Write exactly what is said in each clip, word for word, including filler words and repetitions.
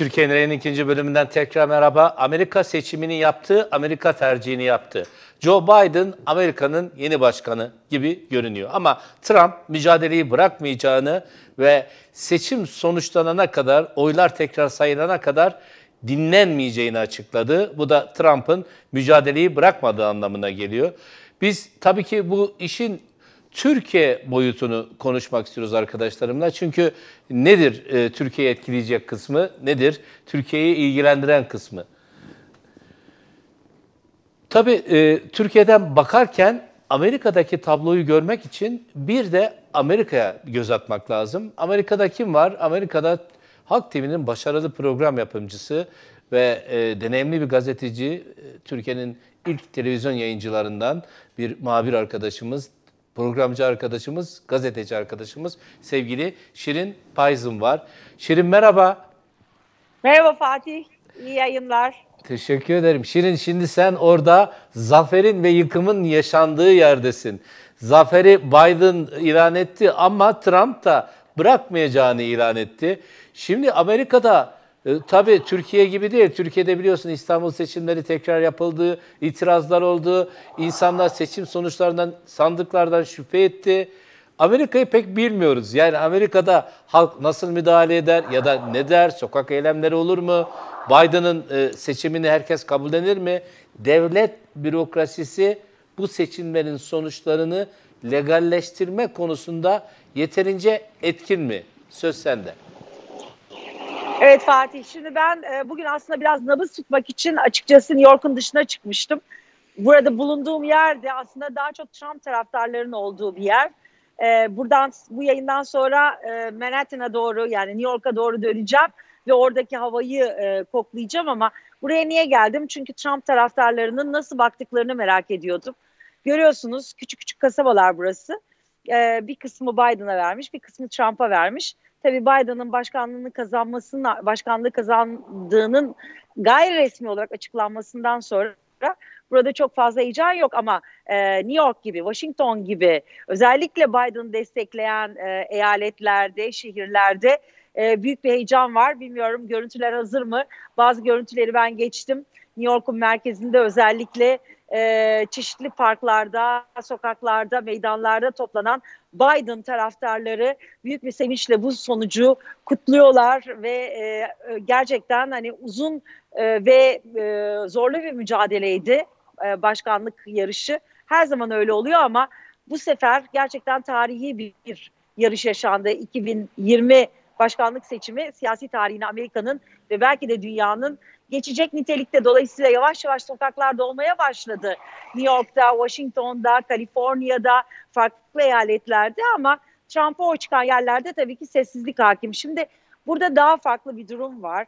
Türkiye'nin ikinci bölümünden tekrar merhaba. Amerika seçimini yaptı, Amerika tercihini yaptı. Joe Biden Amerika'nın yeni başkanı gibi görünüyor. Ama Trump mücadeleyi bırakmayacağını ve seçim sonuçlanana kadar, oylar tekrar sayılana kadar dinlenmeyeceğini açıkladı. Bu da Trump'ın mücadeleyi bırakmadığı anlamına geliyor. Biz tabii ki bu işin Türkiye boyutunu konuşmak istiyoruz arkadaşlarımla. Çünkü nedir e, Türkiye'yi etkileyecek kısmı, nedir Türkiye'yi ilgilendiren kısmı? Tabii e, Türkiye'den bakarken Amerika'daki tabloyu görmek için bir de Amerika'ya göz atmak lazım. Amerika'da kim var? Amerika'da Halk T V'nin başarılı program yapımcısı ve e, deneyimli bir gazeteci, e, Türkiye'nin ilk televizyon yayıncılarından bir muhabir arkadaşımız, programcı arkadaşımız, gazeteci arkadaşımız sevgili Şirin Payzın var. Şirin merhaba. Merhaba Fatih, iyi yayınlar. Teşekkür ederim. Şirin, şimdi sen orada zaferin ve yıkımın yaşandığı yerdesin. Zaferi Biden ilan etti ama Trump da bırakmayacağını ilan etti. Şimdi Amerika'da e, tabii Türkiye gibi değil. Türkiye'de biliyorsun İstanbul seçimleri tekrar yapıldı, itirazlar oldu. İnsanlar seçim sonuçlarından, sandıklardan şüphe etti. Amerika'yı pek bilmiyoruz. Yani Amerika'da halk nasıl müdahale eder ya da ne der? Sokak eylemleri olur mu? Biden'ın e, seçimini herkes kabullenir mi? Devlet bürokrasisi bu seçimlerin sonuçlarını legalleştirme konusunda yeterince etkin mi? Söz sende. Evet Fatih, şimdi ben e, bugün aslında biraz nabız tutmak için açıkçası New York'un dışına çıkmıştım. Burada bulunduğum yerde aslında daha çok Trump taraftarlarının olduğu bir yer. E, buradan bu yayından sonra e, Manhattan'a doğru, yani New York'a doğru döneceğim ve oradaki havayı e, koklayacağım ama buraya niye geldim? Çünkü Trump taraftarlarının nasıl baktıklarını merak ediyordum. Görüyorsunuz, küçük küçük kasabalar burası. E, bir kısmı Biden'a vermiş, bir kısmı Trump'a vermiş. Tabii Biden'ın başkanlığını kazanmasının, başkanlığı kazandığının gayri resmi olarak açıklanmasından sonra burada çok fazla heyecan yok ama e, New York gibi, Washington gibi özellikle Biden'ı destekleyen e, eyaletlerde, şehirlerde e, büyük bir heyecan var. Bilmiyorum, görüntüler hazır mı? Bazı görüntüleri ben geçtim. New York'un merkezinde özellikle e, çeşitli parklarda, sokaklarda, meydanlarda toplanan Biden taraftarları büyük bir sevinçle bu sonucu kutluyorlar ve e, gerçekten hani uzun e, ve e, zorlu bir mücadeleydi e, başkanlık yarışı. Her zaman öyle oluyor ama bu sefer gerçekten tarihi bir, bir yarış yaşandı. iki bin yirmi başkanlık seçimi siyasi tarihine Amerika'nın ve belki de dünyanın geçecek nitelikte. Dolayısıyla yavaş yavaş sokaklarda olmaya başladı. New York'ta, Washington'da, Kaliforniya'da, farklı eyaletlerde ama Trump'a oy çıkan yerlerde tabii ki sessizlik hakim. Şimdi burada daha farklı bir durum var.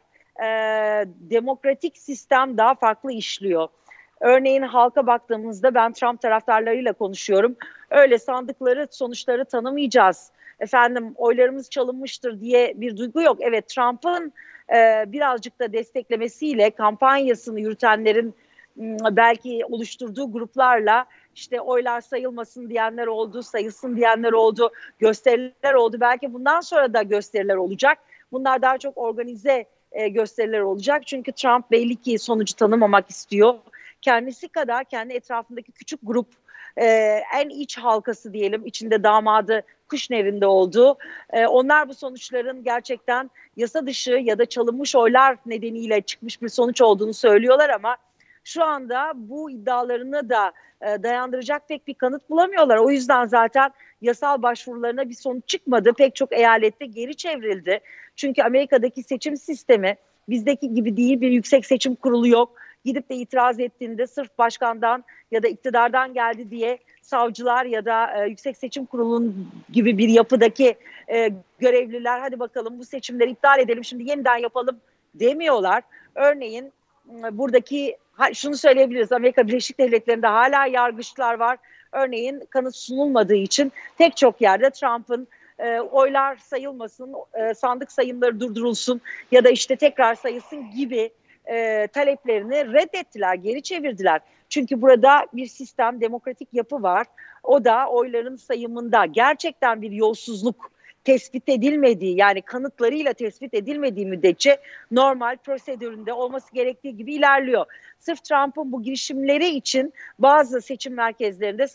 Ee, demokratik sistem daha farklı işliyor. Örneğin halka baktığımızda ben Trump taraftarlarıyla konuşuyorum. Öyle sandıkları, sonuçları tanımayacağız. Efendim oylarımız çalınmıştır diye bir duygu yok. Evet, Trump'ın e, birazcık da desteklemesiyle kampanyasını yürütenlerin m, belki oluşturduğu gruplarla işte oylar sayılmasın diyenler oldu, sayılsın diyenler oldu, gösteriler oldu. Belki bundan sonra da gösteriler olacak. Bunlar daha çok organize e, gösteriler olacak. Çünkü Trump belli ki sonucu tanımamak istiyor. Kendisi kadar kendi etrafındaki küçük grup, e, en iç halkası diyelim, içinde damadı Kushner'in olduğu, e, onlar bu sonuçların gerçekten yasa dışı ya da çalınmış oylar nedeniyle çıkmış bir sonuç olduğunu söylüyorlar ama şu anda bu iddialarını da e, dayandıracak pek bir kanıt bulamıyorlar. O yüzden zaten yasal başvurularına bir sonuç çıkmadı. Pek çok eyalette geri çevrildi. Çünkü Amerika'daki seçim sistemi bizdeki gibi değil, bir yüksek seçim kurulu yok. Gidip de itiraz ettiğinde sırf başkandan ya da iktidardan geldi diye savcılar ya da e, Yüksek Seçim Kurulu'nun gibi bir yapıdaki e, görevliler hadi bakalım bu seçimleri iptal edelim şimdi yeniden yapalım demiyorlar. Örneğin buradaki şunu söyleyebiliriz, Amerika Birleşik Devletleri'nde hala yargıçlar var. Örneğin kanıt sunulmadığı için pek çok yerde Trump'ın e, oylar sayılmasın, e, sandık sayımları durdurulsun ya da işte tekrar sayılsın gibi e, taleplerini reddettiler, geri çevirdiler. Çünkü burada bir sistem, demokratik yapı var. O da oyların sayımında gerçekten bir yolsuzluk tespit edilmediği, yani kanıtlarıyla tespit edilmediği müddetçe normal prosedüründe olması gerektiği gibi ilerliyor. Sırf Trump'ın bu girişimleri için bazı seçim merkezlerinde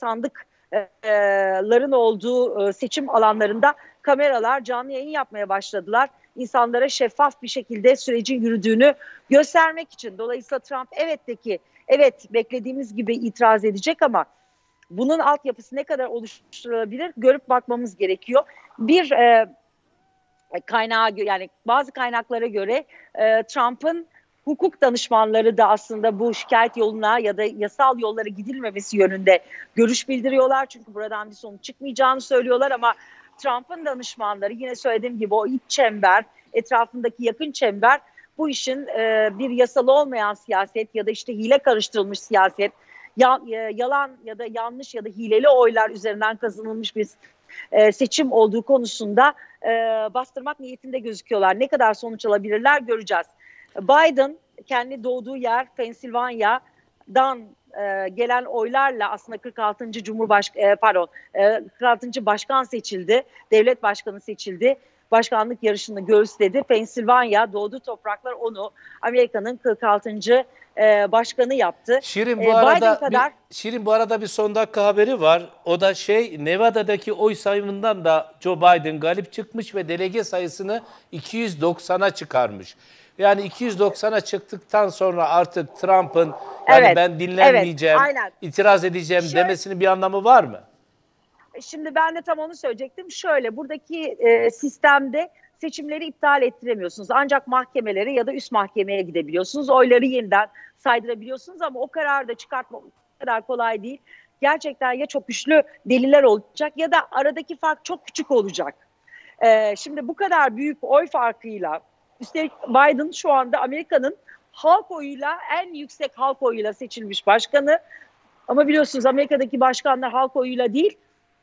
sandıkların olduğu seçim alanlarında kameralar canlı yayın yapmaya başladılar. İnsanlara şeffaf bir şekilde sürecin yürüdüğünü göstermek için. Dolayısıyla Trump evet de ki evet beklediğimiz gibi itiraz edecek ama bunun altyapısı ne kadar oluşturulabilir görüp bakmamız gerekiyor. Bir e, kaynağa, yani bazı kaynaklara göre e, Trump'ın hukuk danışmanları da aslında bu şikayet yoluna ya da yasal yollara gidilmemesi yönünde görüş bildiriyorlar. Çünkü buradan bir sonuç çıkmayacağını söylüyorlar ama Trump'ın danışmanları, yine söylediğim gibi, o iç çember, etrafındaki yakın çember bu işin e, bir yasal olmayan siyaset ya da işte hile karıştırılmış siyaset, ya, e, yalan ya da yanlış ya da hileli oylar üzerinden kazanılmış bir e, seçim olduğu konusunda e, bastırmak niyetinde gözüküyorlar. Ne kadar sonuç alabilirler göreceğiz. Biden kendi doğduğu yer Pensilvanya'dan e, gelen oylarla aslında kırk altıncı Cumhurbaş e, pardon e, kırk altıncı başkan seçildi. Devlet başkanı seçildi. Başkanlık yarışını göğüsledi. Pensilvanya, doğduğu topraklar onu Amerika'nın kırk altıncı E, başkanı yaptı. Şirin E, bu arada Biden kadar bir, Şirin bu arada bir son dakika haberi var. O da şey, Nevada'daki oy sayımından da Joe Biden galip çıkmış ve delege sayısını iki yüz doksana çıkarmış. Yani iki yüz doksana çıktıktan sonra artık Trump'ın yani evet, ben dinlenmeyeceğim, evet, aynen. itiraz edeceğim Şöyle, demesinin bir anlamı var mı? Şimdi ben de tam onu söyleyecektim. Şöyle, buradaki e, sistemde seçimleri iptal ettiremiyorsunuz. Ancak mahkemelere ya da üst mahkemeye gidebiliyorsunuz. Oyları yeniden saydırabiliyorsunuz ama o kararı da çıkartmak o kadar kolay değil. Gerçekten ya çok güçlü deliller olacak ya da aradaki fark çok küçük olacak. E, şimdi bu kadar büyük oy farkıyla, üstelik Biden şu anda Amerika'nın halk oyuyla, en yüksek halk oyuyla seçilmiş başkanı. Ama biliyorsunuz Amerika'daki başkanlar halk oyuyla değil,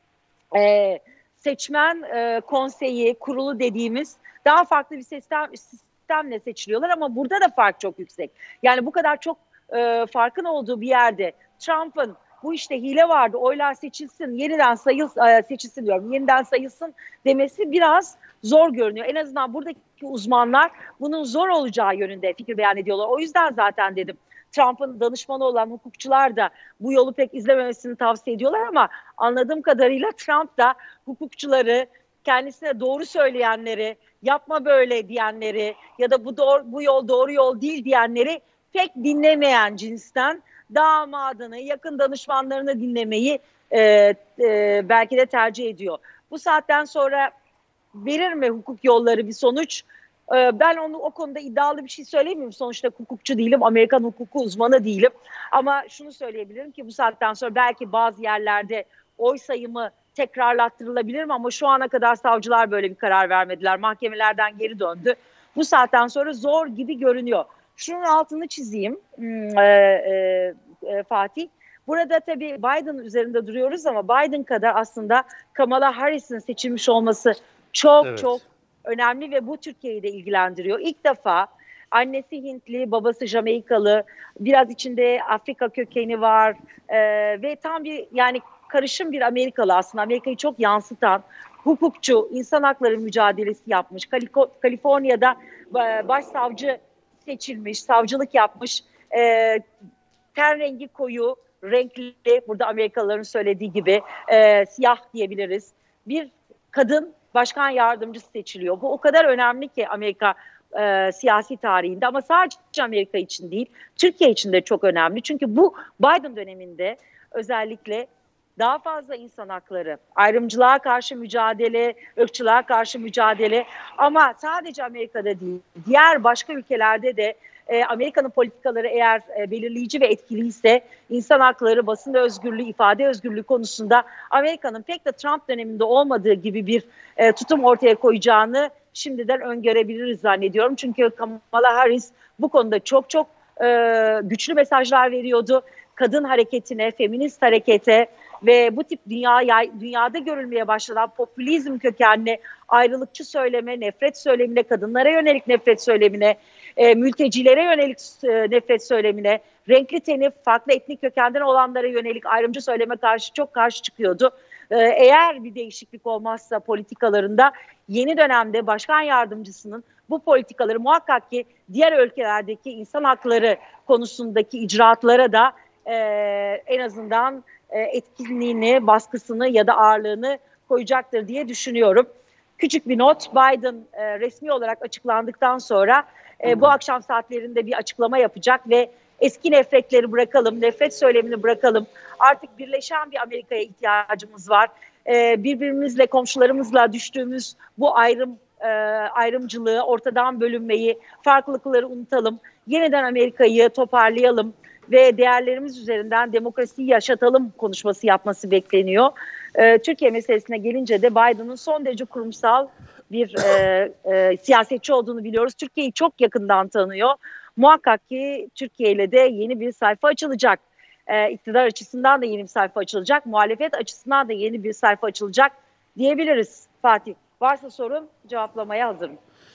Ee, seçmen e, konseyi, kurulu dediğimiz daha farklı bir sistem, sistemle seçiliyorlar ama burada da fark çok yüksek. Yani bu kadar çok e, farkın olduğu bir yerde Trump'ın bu işte hile vardı, oylar seçilsin, yeniden sayılsın, e, seçilsin diyorum, yeniden sayılsın demesi biraz zor görünüyor. En azından buradaki uzmanlar bunun zor olacağı yönünde fikir beyan ediyorlar. O yüzden zaten dedim, Trump'ın danışmanı olan hukukçular da bu yolu pek izlememesini tavsiye ediyorlar ama anladığım kadarıyla Trump da hukukçuları, kendisine doğru söyleyenleri, yapma böyle diyenleri ya da bu doğru, bu yol doğru yol değil diyenleri pek dinlemeyen cinsten, damadını, yakın danışmanlarını dinlemeyi e, e, belki de tercih ediyor. Bu saatten sonra verir mi hukuk yolları bir sonuç? Ben onu o konuda iddialı bir şey söylemiyorum. Sonuçta hukukçu değilim, Amerikan hukuku uzmanı değilim. Ama şunu söyleyebilirim ki bu saatten sonra belki bazı yerlerde oy sayımı tekrarlattırılabilir mi? Ama şu ana kadar savcılar böyle bir karar vermediler. Mahkemelerden geri döndü. Bu saatten sonra zor gibi görünüyor. Şunun altını çizeyim e, e, e, Fatih. Burada tabii Biden üzerinde duruyoruz ama Biden kadar aslında Kamala Harris'in seçilmiş olması çok Evet. çok önemli ve bu Türkiye'yi de ilgilendiriyor. İlk defa annesi Hintli, babası Jamaikalı, biraz içinde Afrika kökeni var e, ve tam bir, yani karışım bir Amerikalı aslında. Amerika'yı çok yansıtan, hukukçu, insan hakları mücadelesi yapmış. Kaliforniya'da başsavcı seçilmiş, savcılık yapmış. E, ten rengi koyu, renkli, burada Amerikalıların söylediği gibi e, siyah diyebiliriz. Bir kadın başkan yardımcısı seçiliyor. Bu o kadar önemli ki Amerika e, siyasi tarihinde, ama sadece Amerika için değil, Türkiye için de çok önemli. Çünkü bu Biden döneminde özellikle daha fazla insan hakları, ayrımcılığa karşı mücadele, ırkçılığa karşı mücadele, ama sadece Amerika'da değil, diğer başka ülkelerde de e, Amerika'nın politikaları eğer e, belirleyici ve etkiliyse, insan hakları, basın özgürlüğü, ifade özgürlüğü konusunda Amerika'nın pek de Trump döneminde olmadığı gibi bir e, tutum ortaya koyacağını şimdiden öngörebiliriz zannediyorum. Çünkü Kamala Harris bu konuda çok çok e, güçlü mesajlar veriyordu. Kadın hareketine, feminist harekete ve bu tip dünya, dünyada görülmeye başlanan popülizm kökenli ayrılıkçı söyleme, nefret söylemine, kadınlara yönelik nefret söylemine, e, mültecilere yönelik e, nefret söylemine, renkli teni, farklı etnik kökenden olanlara yönelik ayrımcı söyleme karşı çok karşı çıkıyordu. E, eğer bir değişiklik olmazsa politikalarında yeni dönemde başkan yardımcısının bu politikaları muhakkak ki diğer ülkelerdeki insan hakları konusundaki icraatlara da e, en azından e, etkinliğini, baskısını ya da ağırlığını koyacaktır diye düşünüyorum. Küçük bir not, Biden e, resmi olarak açıklandıktan sonra e, bu akşam saatlerinde bir açıklama yapacak ve eski nefretleri bırakalım, nefret söylemini bırakalım. Artık birleşen bir Amerika'ya ihtiyacımız var. E, birbirimizle, komşularımızla düştüğümüz bu ayrım e, ayrımcılığı, ortadan bölünmeyi, farklılıkları unutalım. Yeniden Amerika'yı toparlayalım ve değerlerimiz üzerinden demokrasiyi yaşatalım konuşması yapması bekleniyor. E, Türkiye meselesine gelince de Biden'ın son derece kurumsal bir e, e, siyasetçi olduğunu biliyoruz. Türkiye'yi çok yakından tanıyor. Muhakkak ki Türkiye ile de yeni bir sayfa açılacak. E, iktidar açısından da yeni bir sayfa açılacak. Muhalefet açısından da yeni bir sayfa açılacak diyebiliriz Fatih. Varsa sorun cevaplamaya hazırım.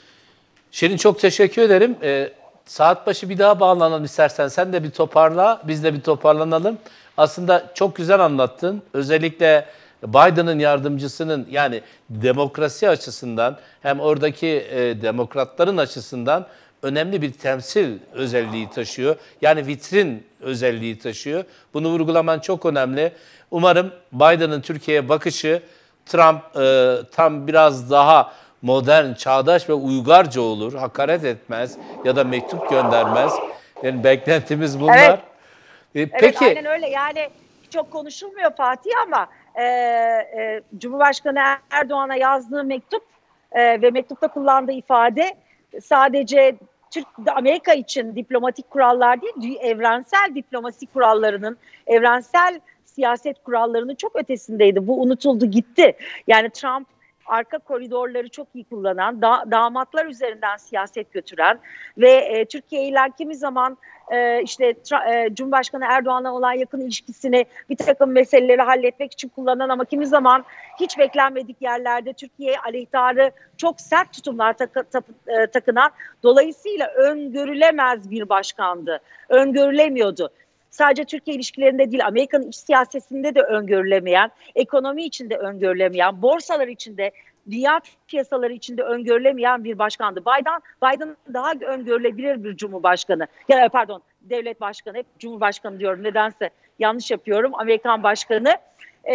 Şirin çok teşekkür ederim. Ee, saat başı bir daha bağlanalım istersen. Sen de bir toparla, biz de bir toparlanalım. Aslında çok güzel anlattın. Özellikle Biden'ın yardımcısının yani demokrasi açısından hem oradaki e, demokratların açısından önemli bir temsil özelliği taşıyor. Yani vitrin özelliği taşıyor. Bunu vurgulaman çok önemli. Umarım Biden'ın Türkiye'ye bakışı Trump e, tam biraz daha modern, çağdaş ve uygarca olur. Hakaret etmez ya da mektup göndermez. Yani beklentimiz bunlar. Evet. E, Evet, peki. aynen öyle. Yani çok konuşulmuyor Fatih ama e, e, Cumhurbaşkanı Erdoğan'a yazdığı mektup e, ve mektupta kullandığı ifade sadece Türk Amerika için diplomatik kurallar değil, evrensel diplomasi kurallarının, evrensel siyaset kurallarının çok ötesindeydi. Bu unutuldu gitti. Yani Trump arka koridorları çok iyi kullanan, da, damatlar üzerinden siyaset götüren ve e, Türkiye ile kimi zaman e, işte tra, e, Cumhurbaşkanı Erdoğan'la olan yakın ilişkisini bir takım meseleleri halletmek için kullanan ama kimi zaman hiç beklenmedik yerlerde Türkiye'ye aleyhtarı çok sert tutumlar takı, tak, e, takınan, dolayısıyla öngörülemez bir başkandı. Öngörülemiyordu. Sadece Türkiye ilişkilerinde değil, Amerika'nın iç siyasetinde de öngörülemeyen, ekonomi içinde öngörülemeyen, borsalar içinde, dünya piyasaları içinde öngörülemeyen bir başkandı. Biden, Biden daha öngörülebilir bir cumhurbaşkanı. Ya pardon, devlet başkanı, hep cumhurbaşkanı diyorum nedense yanlış yapıyorum. Amerikan başkanı. Ee,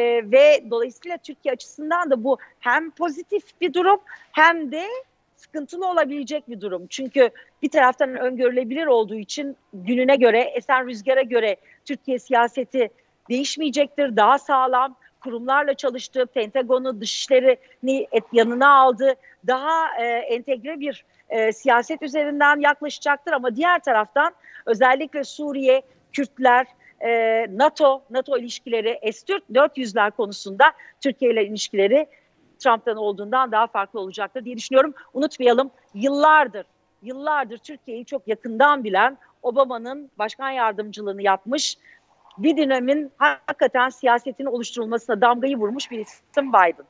ve dolayısıyla Türkiye açısından da bu hem pozitif bir durum hem de sıkıntılı olabilecek bir durum. Çünkü bir taraftan öngörülebilir olduğu için gününe göre, esen rüzgara göre Türkiye siyaseti değişmeyecektir. Daha sağlam kurumlarla çalıştı, Pentagon'u, dışişlerini yanına aldı. Daha e, entegre bir e, siyaset üzerinden yaklaşacaktır. Ama diğer taraftan özellikle Suriye, Kürtler, e, NATO, NATO ilişkileri, S dört yüzler konusunda Türkiye ile ilişkileri Trump'tan olduğundan daha farklı olacaktır diye düşünüyorum. Unutmayalım, yıllardır, yıllardır Türkiye'yi çok yakından bilen, Obama'nın başkan yardımcılığını yapmış, bir dönemin hakikaten siyasetin oluşturulmasına damgayı vurmuş bir isim Biden.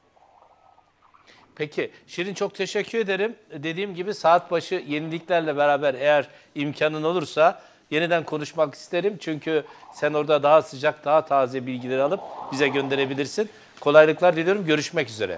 Peki Şirin çok teşekkür ederim. Dediğim gibi saat başı yeniliklerle beraber eğer imkanın olursa yeniden konuşmak isterim. Çünkü sen orada daha sıcak, daha taze bilgileri alıp bize gönderebilirsin. Kolaylıklar diliyorum. Görüşmek üzere.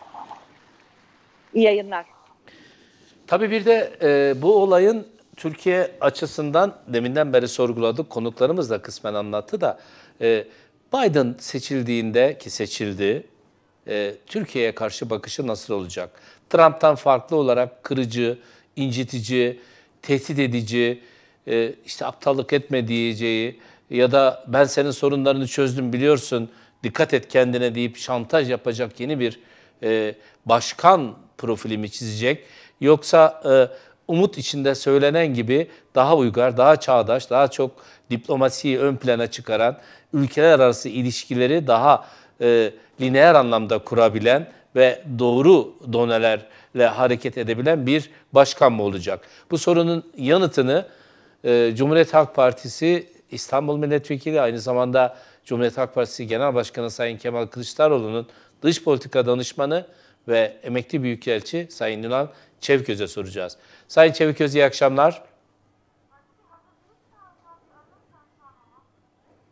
İyi yayınlar. Tabii bir de e, bu olayın Türkiye açısından deminden beri sorguladık. Konuklarımız da kısmen anlattı da e, Biden seçildiğinde ki seçildi, e, Türkiye'ye karşı bakışı nasıl olacak? Trump'tan farklı olarak kırıcı, incitici, tehdit edici, e, işte aptallık etme diyeceği ya da ben senin sorunlarını çözdüm biliyorsun, dikkat et kendine deyip şantaj yapacak yeni bir e, başkan profilimi çizecek. Yoksa e, umut içinde söylenen gibi daha uygar, daha çağdaş, daha çok diplomasiyi ön plana çıkaran, ülkeler arası ilişkileri daha e, lineer anlamda kurabilen ve doğru donelerle hareket edebilen bir başkan mı olacak? Bu sorunun yanıtını e, Cumhuriyet Halk Partisi İstanbul Milletvekili, aynı zamanda Cumhuriyet Halk Partisi Genel Başkanı Sayın Kemal Kılıçdaroğlu'nun dış politika danışmanı ve emekli büyükelçi Sayın Ünal Çeviköz'e soracağız. Sayın Çeviköz, iyi akşamlar.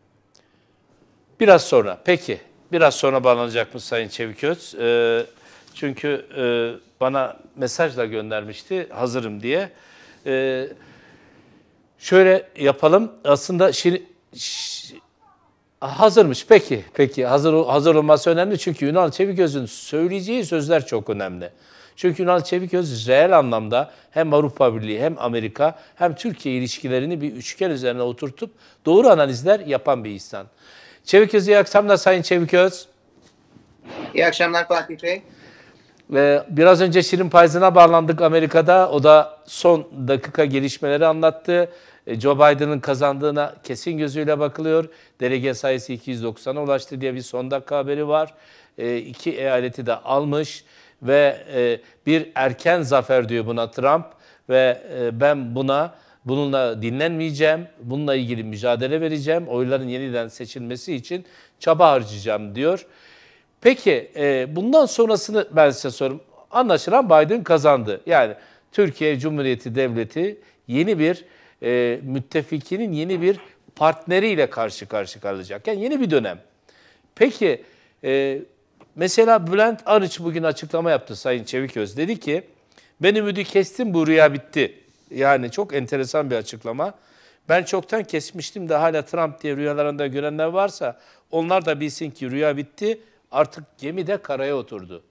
Biraz sonra, peki. Biraz sonra bağlanacak mı Sayın Çeviköz? Ee, Çünkü e, bana mesaj da göndermişti hazırım diye. E, şöyle yapalım. Aslında şimdi ş- hazırmış. Peki, peki. Hazır hazır olması önemli çünkü Ünal Çeviköz'ün söyleyeceği sözler çok önemli. Çünkü Ünal Çeviköz reel anlamda hem Avrupa Birliği hem Amerika hem Türkiye ilişkilerini bir üçgen üzerine oturtup doğru analizler yapan bir insan. Çeviköz, iyi akşamlar Sayın Çeviköz. İyi akşamlar Fatih Bey. Ve biraz önce Şirin Payzın'a bağlandık Amerika'da. O da son dakika gelişmeleri anlattı. E, Joe Biden'ın kazandığına kesin gözüyle bakılıyor. Delege sayısı iki yüz doksana ulaştı diye bir son dakika haberi var. E, iki eyaleti de almış ve e, bir erken zafer diyor buna Trump. Ve e, ben buna bununla dinlenmeyeceğim, bununla ilgili mücadele vereceğim, oyların yeniden seçilmesi için çaba harcayacağım diyor. Peki e, bundan sonrasını ben size sorayım. Anlaşılan Biden kazandı. Yani Türkiye Cumhuriyeti Devleti yeni bir e, müttefikinin yeni bir partneriyle karşı karşı kalacak. Yani yeni bir dönem. Peki e, mesela Bülent Arınç bugün açıklama yaptı Sayın Çeviköz. Dedi ki ben ümidi kestim bu rüya bitti. Yani çok enteresan bir açıklama. Ben çoktan kesmiştim de hala Trump diye rüyalarında görenler varsa onlar da bilsin ki rüya bitti. Artık gemi de karaya oturdu.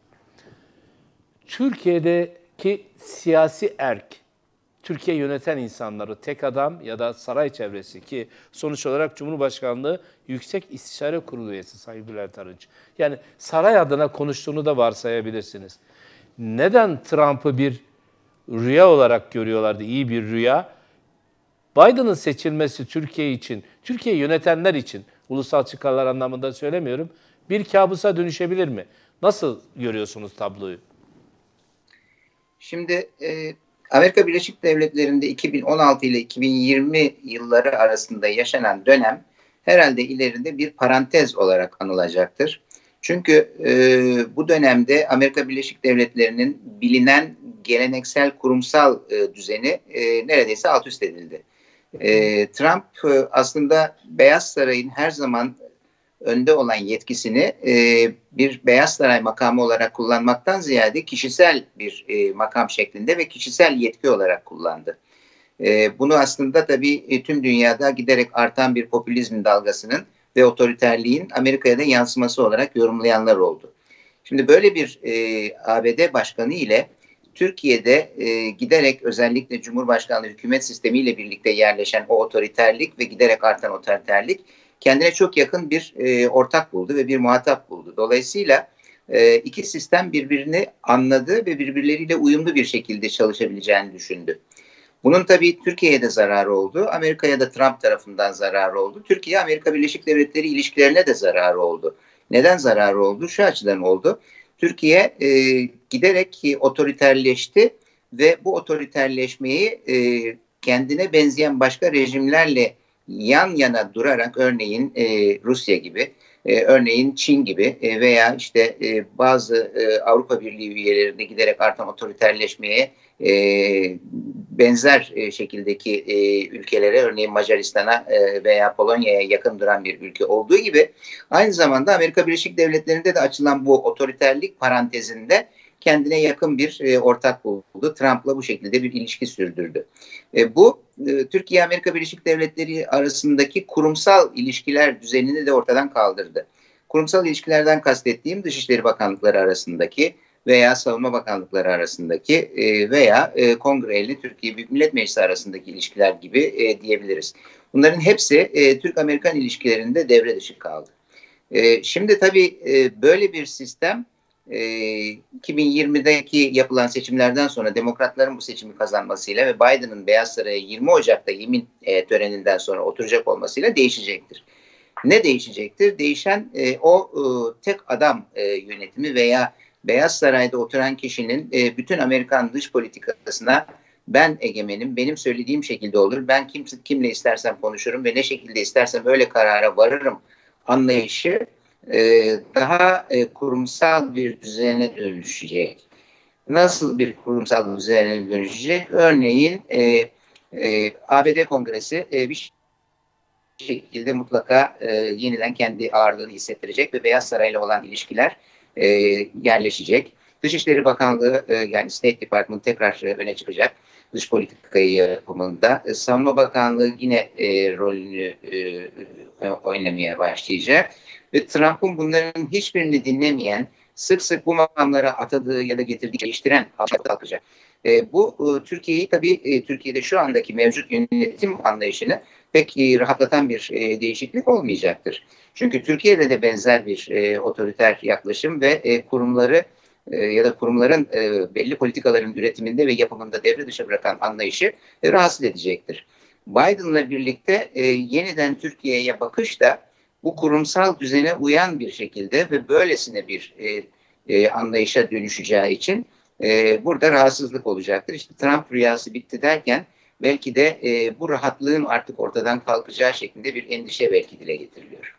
Türkiye'deki siyasi erk, Türkiye yöneten insanları, tek adam ya da saray çevresi ki sonuç olarak Cumhurbaşkanlığı Yüksek İstişare Kurulu üyesi Sayın Bülent Arınç. Yani saray adına konuştuğunu da varsayabilirsiniz. Neden Trump'ı bir rüya olarak görüyorlardı, iyi bir rüya? Biden'ın seçilmesi Türkiye için, Türkiye yönetenler için, ulusal çıkarlar anlamında söylemiyorum, bir kabusa dönüşebilir mi? Nasıl görüyorsunuz tabloyu? Şimdi e, Amerika Birleşik Devletleri'nde iki bin on altı ile iki bin yirmi yılları arasında yaşanan dönem herhalde ileride bir parantez olarak anılacaktır. Çünkü e, bu dönemde Amerika Birleşik Devletleri'nin bilinen geleneksel kurumsal e, düzeni e, neredeyse alt üst edildi. E, Trump e, aslında Beyaz Saray'ın her zaman önde olan yetkisini e, bir Beyaz Saray makamı olarak kullanmaktan ziyade kişisel bir e, makam şeklinde ve kişisel yetki olarak kullandı. E, bunu aslında tabii e, tüm dünyada giderek artan bir popülizm dalgasının ve otoriterliğin Amerika'ya da yansıması olarak yorumlayanlar oldu. Şimdi böyle bir e, A B D başkanı ile Türkiye'de e, giderek özellikle Cumhurbaşkanlığı hükümet sistemiyle birlikte yerleşen o otoriterlik ve giderek artan otoriterlik kendine çok yakın bir e, ortak buldu ve bir muhatap buldu. Dolayısıyla e, iki sistem birbirini anladı ve birbirleriyle uyumlu bir şekilde çalışabileceğini düşündü. Bunun tabii Türkiye'ye de zararı oldu, Amerika'ya da Trump tarafından zararı oldu. Türkiye Amerika Birleşik Devletleri ilişkilerine de zararı oldu. Neden zararı oldu? Şu açıdan oldu. Türkiye e, giderek otoriterleşti ve bu otoriterleşmeyi e, kendine benzeyen başka rejimlerle yan yana durarak örneğin e, Rusya gibi, e, örneğin Çin gibi e, veya işte e, bazı e, Avrupa Birliği üyelerinde giderek artan otoriterleşmeye e, benzer e, şekildeki e, ülkelere, örneğin Macaristan'a e, veya Polonya'ya yakın duran bir ülke olduğu gibi aynı zamanda Amerika Birleşik Devletleri'nde de açılan bu otoriterlik parantezinde kendine yakın bir e, ortak buldu. Trump'la bu şekilde bir ilişki sürdürdü. E, bu e, Türkiye-Amerika Birleşik Devletleri arasındaki kurumsal ilişkiler düzenini de ortadan kaldırdı. Kurumsal ilişkilerden kastettiğim Dışişleri Bakanlıkları arasındaki veya Savunma Bakanlıkları arasındaki e, veya e, Kongre ile Türkiye Büyük Millet Meclisi arasındaki ilişkiler gibi e, diyebiliriz. Bunların hepsi e, Türk-Amerikan ilişkilerinde devre dışı kaldı. E, şimdi tabii e, böyle bir sistem iki bin yirmideki yapılan seçimlerden sonra Demokratların bu seçimi kazanmasıyla ve Biden'ın Beyaz Saray'a yirmi Ocak'ta yemin e, töreninden sonra oturacak olmasıyla değişecektir. Ne değişecektir? Değişen e, o e, tek adam e, yönetimi veya Beyaz Saray'da oturan kişinin e, bütün Amerikan dış politikasına ben egemenim, benim söylediğim şekilde olur, ben kim, kimle istersem konuşurum ve ne şekilde istersem öyle karara varırım anlayışı daha kurumsal bir düzene dönüşecek. Nasıl bir kurumsal düzene dönüşecek? Örneğin e, e, A B D Kongresi e, bir şekilde mutlaka e, yeniden kendi ağırlığını hissettirecek ve Beyaz Saray'la olan ilişkiler e, yerleşecek. Dışişleri Bakanlığı e, yani State Department tekrar e, öne çıkacak dış politikayı yapımında. E, Savunma Bakanlığı yine e, rolünü e, oynamaya başlayacak. Ve Trump'ın bunların hiçbirini dinlemeyen, sık sık bu makamlara atadığı ya da getirdiği değiştiren halka kalkacak. E, bu e, Türkiye'yi tabii e, Türkiye'de şu andaki mevcut yönetim anlayışını pek e, rahatlatan bir e, değişiklik olmayacaktır. Çünkü Türkiye'de de benzer bir e, otoriter yaklaşım ve e, kurumları e, ya da kurumların e, belli politikaların üretiminde ve yapımında devre dışı bırakan anlayışı e, rahatsız edecektir. Biden'la birlikte e, yeniden Türkiye'ye bakış da bu kurumsal düzene uyan bir şekilde ve böylesine bir e, e, anlayışa dönüşeceği için e, burada rahatsızlık olacaktır. İşte Trump rüyası bitti derken belki de e, bu rahatlığın artık ortadan kalkacağı şeklinde bir endişe belki dile getiriliyor.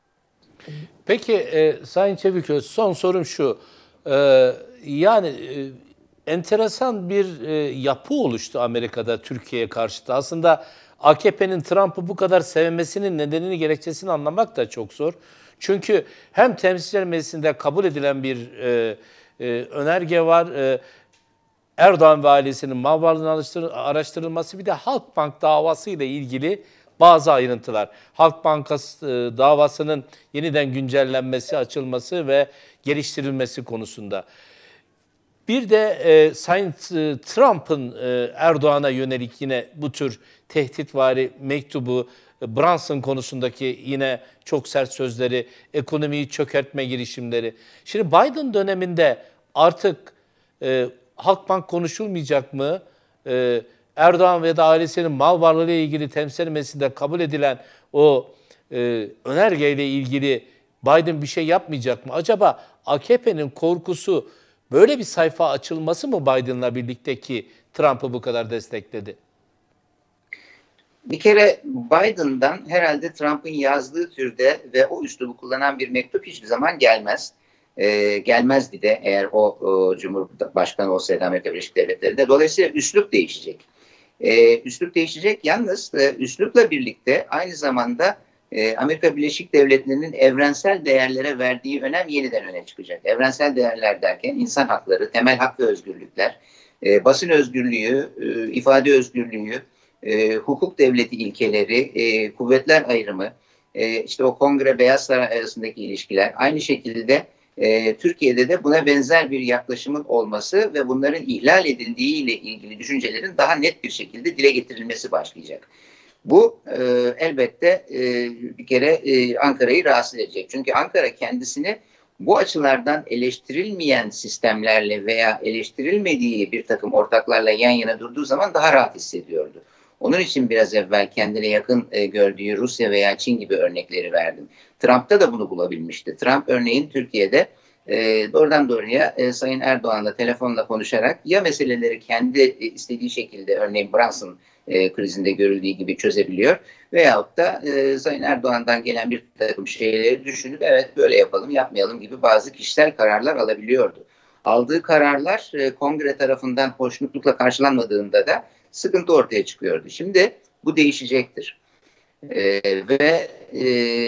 Peki e, Sayın Çeviköz, son sorum şu. E, yani e, enteresan bir e, yapı oluştu Amerika'da Türkiye'ye karşı da. Aslında A K P'nin Trump'ı bu kadar sevmesinin nedenini, gerekçesini anlamak da çok zor. Çünkü hem Temsilciler Meclisi'nde kabul edilen bir e, e, önerge var. E, Erdoğan ve ailesinin mal varlığının araştırılması, bir de Halkbank davası ile ilgili bazı ayrıntılar. Halk Bankası e, davasının yeniden güncellenmesi, açılması ve geliştirilmesi konusunda. Bir de e, Sayın Trump'ın e, Erdoğan'a yönelik yine bu tür tehditvari mektubu, e, Brunson konusundaki yine çok sert sözleri, ekonomiyi çökertme girişimleri. Şimdi Biden döneminde artık e, Halkbank konuşulmayacak mı? E, Erdoğan ve da ailesinin mal varlığı ile ilgili Temsilciler Meclisi'nde kabul edilen o e, önergeyle ilgili Biden bir şey yapmayacak mı? Acaba A K P'nin korkusu böyle bir sayfa açılması mı Biden'la birlikte ki Trump'ı bu kadar destekledi? Bir kere Biden'dan herhalde Trump'ın yazdığı türde ve o üslubu kullanan bir mektup hiçbir zaman gelmez. Ee, gelmezdi de eğer o, o Cumhurbaşkanı olsaydı Amerika Birleşik Devletleri'nde. Dolayısıyla üslup değişecek. Ee, üslup değişecek. Yalnız e, üslupla birlikte aynı zamanda e, Amerika Birleşik Devletleri'nin evrensel değerlere verdiği önem yeniden öne çıkacak. Evrensel değerler derken insan hakları, temel hak ve özgürlükler, e, basın özgürlüğü, e, ifade özgürlüğü, e, hukuk devleti ilkeleri, e, kuvvetler ayrımı, e, işte o Kongre Beyaz Saray arasındaki ilişkiler, aynı şekilde e, Türkiye'de de buna benzer bir yaklaşımın olması ve bunların ihlal edildiği ile ilgili düşüncelerin daha net bir şekilde dile getirilmesi başlayacak. Bu e, elbette e, bir kere e, Ankara'yı rahatsız edecek. Çünkü Ankara kendisini bu açılardan eleştirilmeyen sistemlerle veya eleştirilmediği bir takım ortaklarla yan yana durduğu zaman daha rahat hissediyordu. Onun için biraz evvel kendine yakın e, gördüğü Rusya veya Çin gibi örnekleri verdim. Trump'ta da bunu bulabilmişti. Trump örneğin Türkiye'de e, doğrudan doğruya e, Sayın Erdoğan'la telefonla konuşarak ya meseleleri kendi e, istediği şekilde, örneğin Brunson e, krizinde görüldüğü gibi çözebiliyor veyahut da e, Sayın Erdoğan'dan gelen bir takım şeyleri düşünüp evet böyle yapalım yapmayalım gibi bazı kişisel kararlar alabiliyordu. Aldığı kararlar e, kongre tarafından hoşnutlukla karşılanmadığında da sıkıntı ortaya çıkıyordu. Şimdi bu değişecektir. Ee, ve e,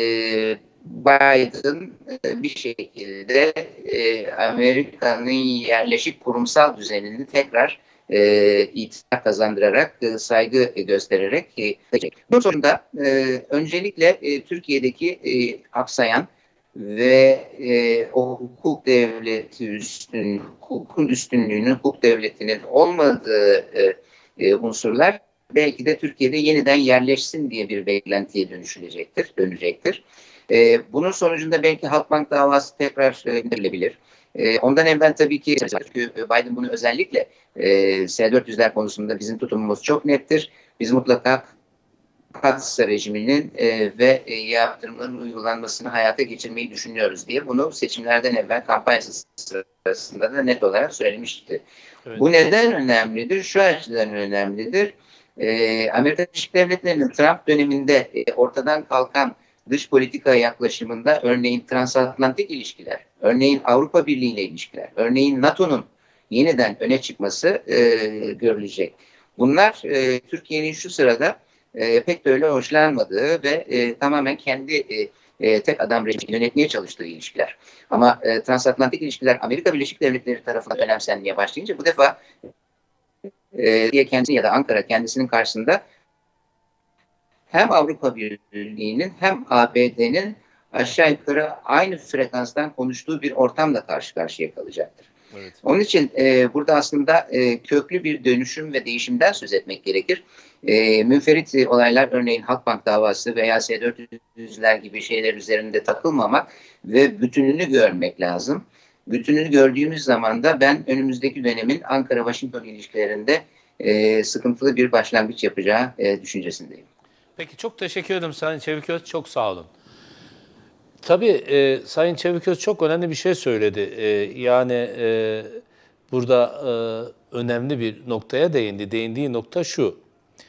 Biden e, bir şekilde e, Amerika'nın yerleşik kurumsal düzenini tekrar e, itibar kazandırarak, e, saygı göstererek e, bunun sonunda e, öncelikle e, Türkiye'deki e, aksayan ve e, o hukuk devleti üstün, hukukun üstünlüğünün, hukuk devletinin olmadığı e, e, unsurlar belki de Türkiye'de yeniden yerleşsin diye bir beklentiye dönüşülecektir, dönecektir. E, bunun sonucunda belki Halkbank davası tekrar e, indirilebilir. E, ondan evvel tabii ki çünkü Biden bunu özellikle e, S dört yüzler konusunda bizim tutumumuz çok nettir. Biz mutlaka Katsa rejiminin e, ve e, yaptırımların uygulanmasını hayata geçirmeyi düşünüyoruz diye bunu seçimlerden evvel kampanyası sırasında da net olarak söylemişti. Evet. Bu neden önemlidir? Şu açıdan önemlidir. E, Amerika Birleşik Devletleri'nin Trump döneminde e, ortadan kalkan dış politika yaklaşımında örneğin transatlantik ilişkiler, örneğin Avrupa Birliği ile ilişkiler, örneğin NATO'nun yeniden öne çıkması e, görülecek. Bunlar e, Türkiye'nin şu sırada e, pek de öyle hoşlanmadığı ve e, tamamen kendi e, e, tek adam rejimi yönetmeye çalıştığı ilişkiler. Ama e, transatlantik ilişkiler Amerika Birleşik Devletleri tarafından önemsenmeye başlayınca bu defa e, diye kendisi ya da Ankara kendisinin karşısında hem Avrupa Birliği'nin hem A B D'nin aşağı yukarı aynı frekanstan konuştuğu bir ortamla karşı karşıya kalacaktır. Evet. Onun için e, burada aslında e, köklü bir dönüşüm ve değişimden söz etmek gerekir. E, münferit olaylar, örneğin Halkbank davası veya S dört yüzler gibi şeyler üzerinde takılmamak ve bütününü görmek lazım. Bütününü gördüğümüz zaman da ben önümüzdeki dönemin Ankara-Washington ilişkilerinde e, sıkıntılı bir başlangıç yapacağı e, düşüncesindeyim. Peki, çok teşekkür ederim Sayın Çeviköz, çok sağ olun. Tabii e, Sayın Çeviköz çok önemli bir şey söyledi. E, yani e, burada e, önemli bir noktaya değindi. Değindiği nokta şu: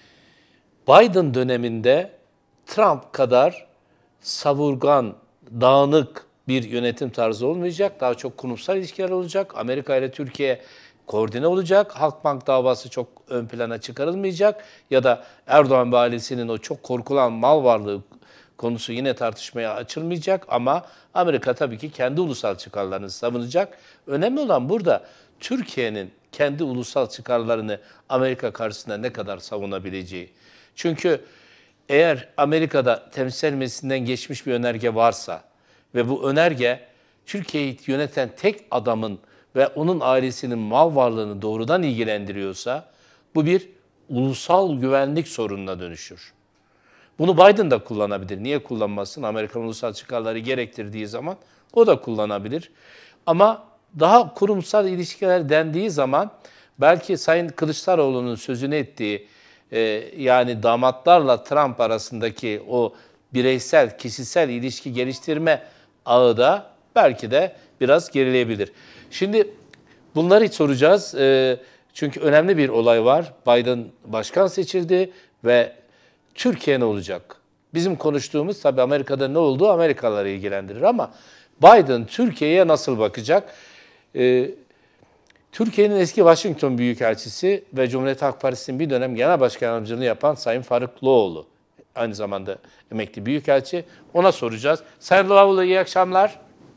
Biden döneminde Trump kadar savurgan, dağınık bir yönetim tarzı olmayacak. Daha çok kurumsal ilişkiler olacak. Amerika ile Türkiye koordine olacak. Halkbank davası çok ön plana çıkarılmayacak. Ya da Erdoğan ve ailesinin o çok korkulan mal varlığı konusu yine tartışmaya açılmayacak. Ama Amerika tabii ki kendi ulusal çıkarlarını savunacak. Önemli olan burada Türkiye'nin kendi ulusal çıkarlarını Amerika karşısında ne kadar savunabileceği. Çünkü eğer Amerika'da temsil meclisinden geçmiş bir önerge varsa ve bu önerge Türkiye'yi yöneten tek adamın ve onun ailesinin mal varlığını doğrudan ilgilendiriyorsa, bu bir ulusal güvenlik sorununa dönüşür. Bunu Biden da kullanabilir. Niye kullanmasın? Amerikan ulusal çıkarları gerektirdiği zaman o da kullanabilir. Ama daha kurumsal ilişkiler dendiği zaman belki Sayın Kılıçdaroğlu'nun sözünü ettiği e, yani damatlarla Trump arasındaki o bireysel, kişisel ilişki geliştirme ağı da belki de biraz gerileyebilir. Şimdi bunları hiç soracağız. E, çünkü önemli bir olay var. Biden başkan seçildi ve Türkiye ne olacak? Bizim konuştuğumuz tabii Amerika'da ne olduğu Amerikalıları ilgilendirir ama Biden Türkiye'ye nasıl bakacak? Ee, Türkiye'nin eski Washington Büyükelçisi ve Cumhuriyet Halk Partisi'nin bir dönem genel başkan yardımcılığını yapan Sayın Faruk Loğlu. Aynı zamanda emekli büyükelçi. Ona soracağız. Sayın Loğlu, iyi akşamlar.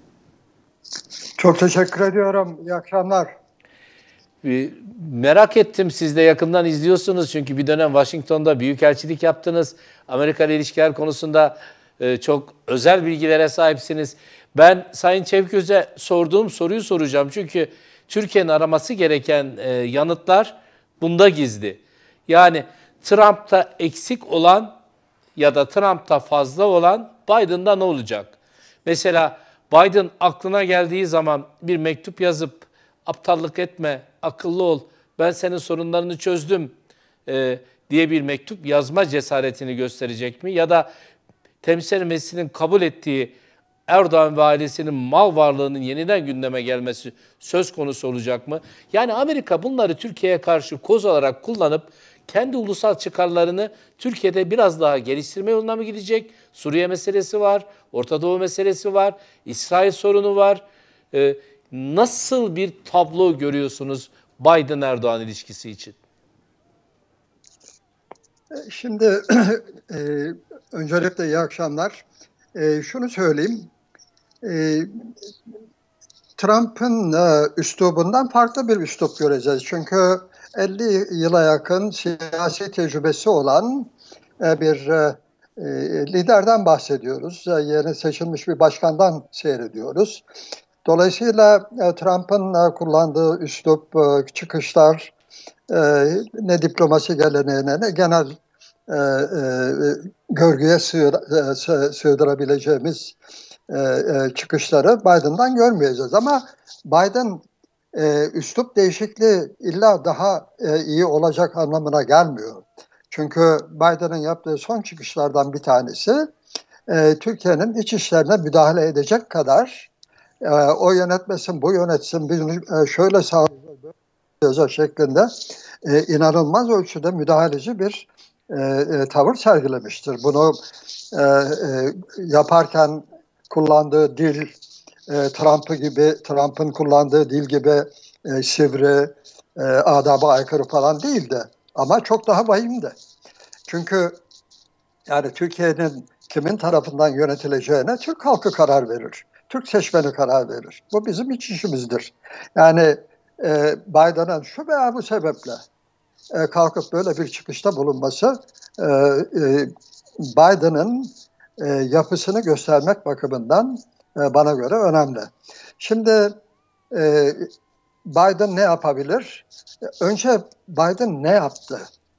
Çok teşekkür ediyorum. İyi akşamlar. Merak ettim, siz de yakından izliyorsunuz çünkü bir dönem Washington'da büyükelçilik yaptınız. Amerika ile ilişkiler konusunda çok özel bilgilere sahipsiniz. Ben Sayın Çevköz'e sorduğum soruyu soracağım çünkü Türkiye'nin araması gereken yanıtlar bunda gizli. Yani Trump'ta eksik olan ya da Trump'ta fazla olan Biden'da ne olacak? Mesela Biden aklına geldiği zaman bir mektup yazıp aptallık etme, akıllı ol, ben senin sorunlarını çözdüm e, diye bir mektup yazma cesaretini gösterecek mi? Ya da Temsil Meclisi'nin kabul ettiği Erdoğan ve ailesinin mal varlığının yeniden gündeme gelmesi söz konusu olacak mı? Yani Amerika bunları Türkiye'ye karşı koz olarak kullanıp kendi ulusal çıkarlarını Türkiye'de biraz daha geliştirme yoluna mı gidecek? Suriye meselesi var, Orta Doğu meselesi var, İsrail sorunu var. Ee, nasıl bir tablo görüyorsunuz Biden-Erdoğan ilişkisi için? Şimdi e, öncelikle iyi akşamlar. E, şunu söyleyeyim. E, Trump'ın e, üslubundan farklı bir üslup göreceğiz. Çünkü elli yıla yakın siyasi tecrübesi olan e, bir e, liderden bahsediyoruz. E, yeni seçilmiş bir başkandan seyrediyoruz. Dolayısıyla e, Trump'ın e, kullandığı üslup, e, çıkışlar, e, ne diplomasi geleneğine ne genel e, e, görgüye sığır, e, sığdırabileceğimiz e, e, çıkışları Biden'dan görmeyeceğiz. Ama Biden e, üslup değişikliği illa daha e, iyi olacak anlamına gelmiyor. Çünkü Biden'ın yaptığı son çıkışlardan bir tanesi e, Türkiye'nin iç işlerine müdahale edecek kadar e, o yönetmesin, bu yönetsin, bir, e, şöyle sağlayacak şeklinde e, inanılmaz ölçüde müdahaleci bir e, e, tavır sergilemiştir. Bunu e, e, yaparken kullandığı dil, e, Trump'ı gibi, Trump'ın kullandığı dil gibi e, sivri, e, adaba aykırı falan değildi. Ama çok daha vahimdi. Çünkü yani Türkiye'nin kimin tarafından yönetileceğine Türk halkı karar verir. Türk seçmeni karar verir. Bu bizim iç işimizdir. Yani e, Biden'ın şu veya bu sebeple e, kalkıp böyle bir çıkışta bulunması e, e, Biden'ın e, yapısını göstermek bakımından e, bana göre önemli. Şimdi e, Biden ne yapabilir? Önce Biden ne yaptı?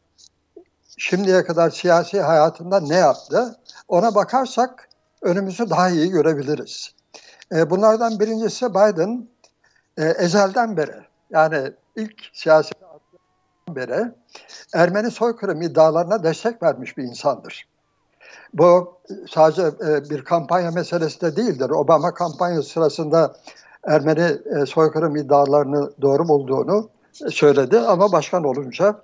Şimdiye kadar siyasi hayatında ne yaptı? Ona bakarsak önümüzü daha iyi görebiliriz. E, bunlardan birincisi Biden e, ezelden beri, yani ilk siyasi hayatından beri Ermeni soykırım iddialarına destek vermiş bir insandır. Bu sadece e, bir kampanya meselesi de değildir. Obama kampanyası sırasında Ermeni e, soykırım iddialarını doğru bulduğunu söyledi ama başkan olunca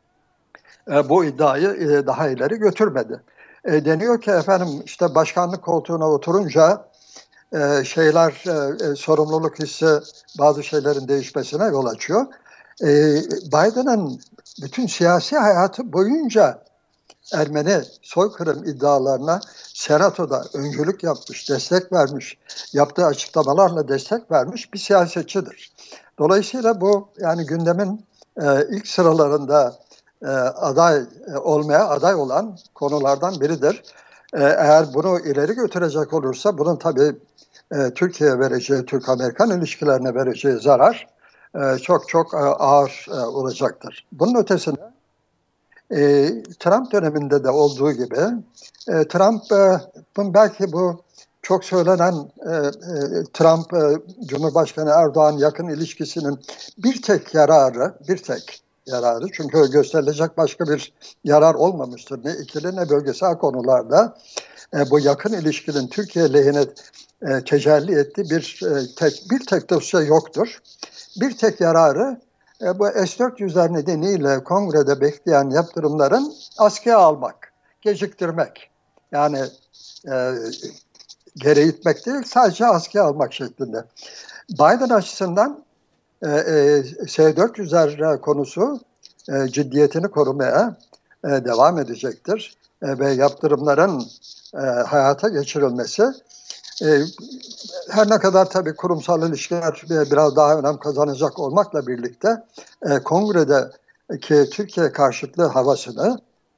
e, bu iddiayı e, daha ileri götürmedi. E, deniyor ki efendim işte başkanlık koltuğuna oturunca e, şeyler e, e, sorumluluk hissi bazı şeylerin değişmesine yol açıyor. E, Biden'ın bütün siyasi hayatı boyunca Ermeni soykırım iddialarına Senato'da öncülük yapmış, destek vermiş, yaptığı açıklamalarla destek vermiş bir siyasetçidir. Dolayısıyla bu yani gündemin e, ilk sıralarında e, aday e, olmaya aday olan konulardan biridir. E, eğer bunu ileri götürecek olursa bunun tabii e, Türkiye'ye vereceği, Türk-Amerikan ilişkilerine vereceği zarar e, çok çok e, ağır e, olacaktır. Bunun ötesinde E, Trump döneminde de olduğu gibi e, Trump'ın belki bu çok söylenen e, e, Trump e, Cumhurbaşkanı Erdoğan yakın ilişkisinin bir tek yararı, bir tek yararı çünkü gösterilecek başka bir yarar olmamıştır. Ne ikili ne bölgesel konularda e, bu yakın ilişkinin Türkiye lehine e, tecelli ettiği bir e, tek bir tek dosya yoktur. Bir tek yararı E, bu S dört yüzler nedeniyle kongrede bekleyen yaptırımların askıya almak, geciktirmek. Yani e, geri itmek değil, sadece askıya almak şeklinde. Biden açısından e, e, S dört yüzler konusu e, ciddiyetini korumaya e, devam edecektir. E, ve yaptırımların e, hayata geçirilmesi e, her ne kadar tabii kurumsal ilişkiler biraz daha önem kazanacak olmakla birlikte e, kongredeki Türkiye karşıtlığı havasını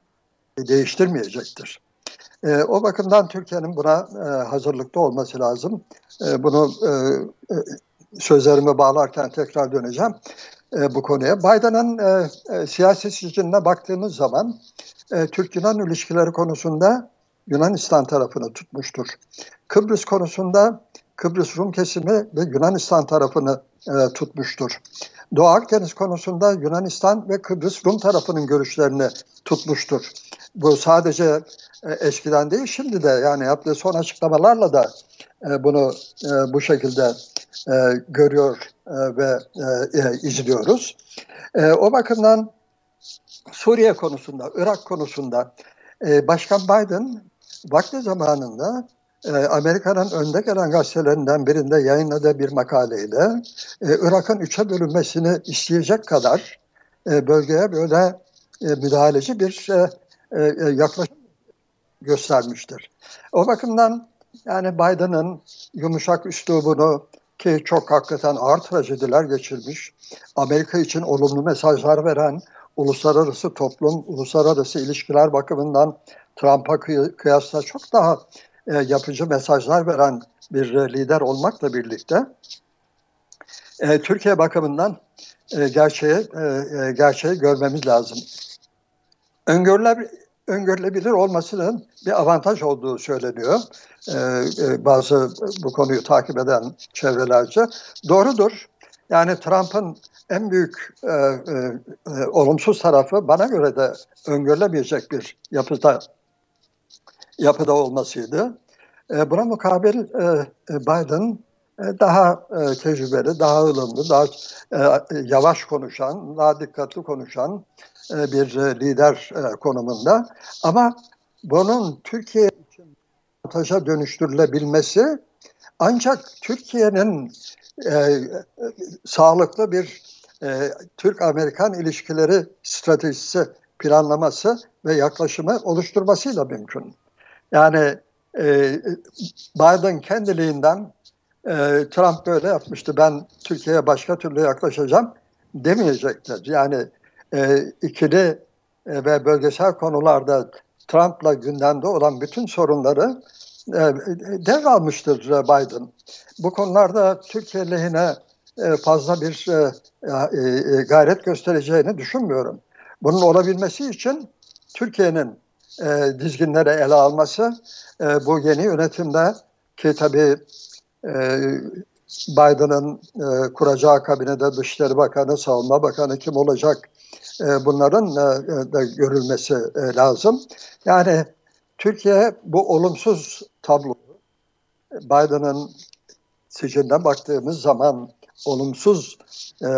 değiştirmeyecektir. E, o bakımdan Türkiye'nin buna e, hazırlıklı olması lazım. E, bunu e, e, sözlerime bağlarken tekrar döneceğim e, bu konuya. Biden'ın e, e, siyasi siciline baktığımız zaman e, Türk-Yunan ilişkileri konusunda Yunanistan tarafını tutmuştur. Kıbrıs konusunda Kıbrıs Rum kesimi ve Yunanistan tarafını e, tutmuştur. Doğu Akdeniz konusunda Yunanistan ve Kıbrıs Rum tarafının görüşlerini tutmuştur. Bu sadece e, eskiden değil, şimdi de yani yaptığı son açıklamalarla da e, bunu e, bu şekilde e, görüyor e, ve e, e, izliyoruz. E, o bakımdan Suriye konusunda, Irak konusunda e, Başkan Biden vakti zamanında e, Amerika'nın önde gelen gazetelerinden birinde yayınladığı bir makaleyle e, Irak'ın üçe bölünmesini isteyecek kadar e, bölgeye böyle e, müdahaleci bir e, e, yaklaşım göstermiştir. O bakımdan yani Biden'ın yumuşak üslubunu ki çok hakikaten ağır trajediler geçirmiş, Amerika için olumlu mesajlar veren, uluslararası toplum, uluslararası ilişkiler bakımından Trump'a kıyasla çok daha e, yapıcı mesajlar veren bir e, lider olmakla birlikte e, Türkiye bakımından e, gerçeği, e, e, gerçeği görmemiz lazım. Öngörülebilir, öngörülebilir olmasının bir avantaj olduğu söyleniyor. E, e, bazı bu konuyu takip eden çevrelerce. Doğrudur. Yani Trump'ın en büyük e, e, e, olumsuz tarafı bana göre de öngörülemeyecek bir yapıda yapıda olmasıydı. E, buna mukabil e, Biden e, daha e, tecrübeli, daha ılımlı, daha e, yavaş konuşan, daha dikkatli konuşan e, bir e, lider e, konumunda. Ama bunun Türkiye için avantaja dönüştürülebilmesi ancak Türkiye'nin e, sağlıklı bir e, Türk-Amerikan ilişkileri stratejisi, planlaması ve yaklaşımı oluşturmasıyla mümkün. Yani e, Biden kendiliğinden e, Trump böyle yapmıştı, ben Türkiye'ye başka türlü yaklaşacağım demeyecektir. Yani e, ikili e, ve bölgesel konularda Trump'la gündemde olan bütün sorunları e, devralmıştır Biden. Bu konularda Türkiye lehine e, fazla bir e, e, gayret göstereceğini düşünmüyorum. Bunun olabilmesi için Türkiye'nin e, dizginleri ele alması, e, bu yeni yönetimde ki tabii e, Biden'ın e, kuracağı kabinede Dışişleri Bakanı, Savunma Bakanı kim olacak, e, bunların e, da görülmesi e, lazım. Yani Türkiye bu olumsuz tablo, Biden'ın sicilinden baktığımız zaman olumsuz e,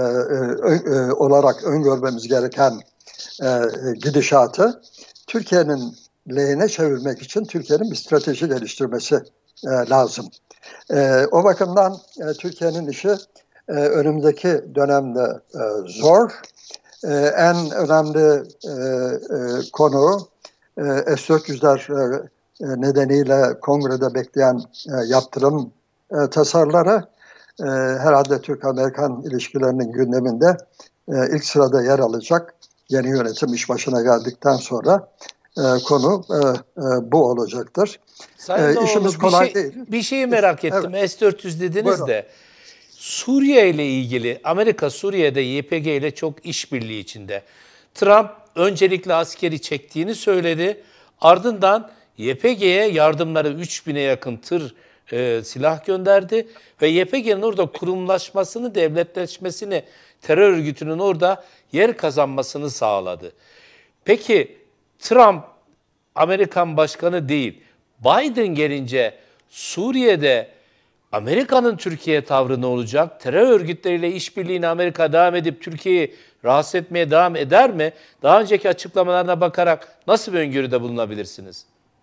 e, olarak öngörmemiz gereken e, gidişatı Türkiye'nin lehine çevirmek için Türkiye'nin bir strateji geliştirmesi e, lazım. E, o bakımdan e, Türkiye'nin işi e, önümüzdeki dönemde e, zor. E, en önemli e, e, konu e, S dört yüzler e, nedeniyle kongrede bekleyen e, yaptırım e, tasarıları e, herhalde Türk-Amerikan ilişkilerinin gündeminde e, ilk sırada yer alacak. Yeni yönetim iş başına geldikten sonra e, konu e, e, bu olacaktır. Sayın E, Doğulu, işimiz bir, kolay şey, değil. bir şeyi merak ettim. Evet. S dört yüz dediniz Buyurun. de Suriye ile ilgili Amerika Suriye'de Y P G ile çok işbirliği içinde. Trump öncelikle askeri çektiğini söyledi. Ardından Y P G'ye yardımları üç bine yakın tır e, silah gönderdi ve Y P G'nin orada kurumlaşmasını, devletleşmesini, terör örgütünün orada yer kazanmasını sağladı. Peki Trump Amerikan başkanı değil. Biden gelince Suriye'de Amerika'nın Türkiye tavrı ne olacak? Terör örgütleriyle işbirliğine Amerika devam edip Türkiye'yi rahatsız etmeye devam eder mi? Daha önceki açıklamalarına bakarak nasıl bir öngörüde bulunabilirsiniz?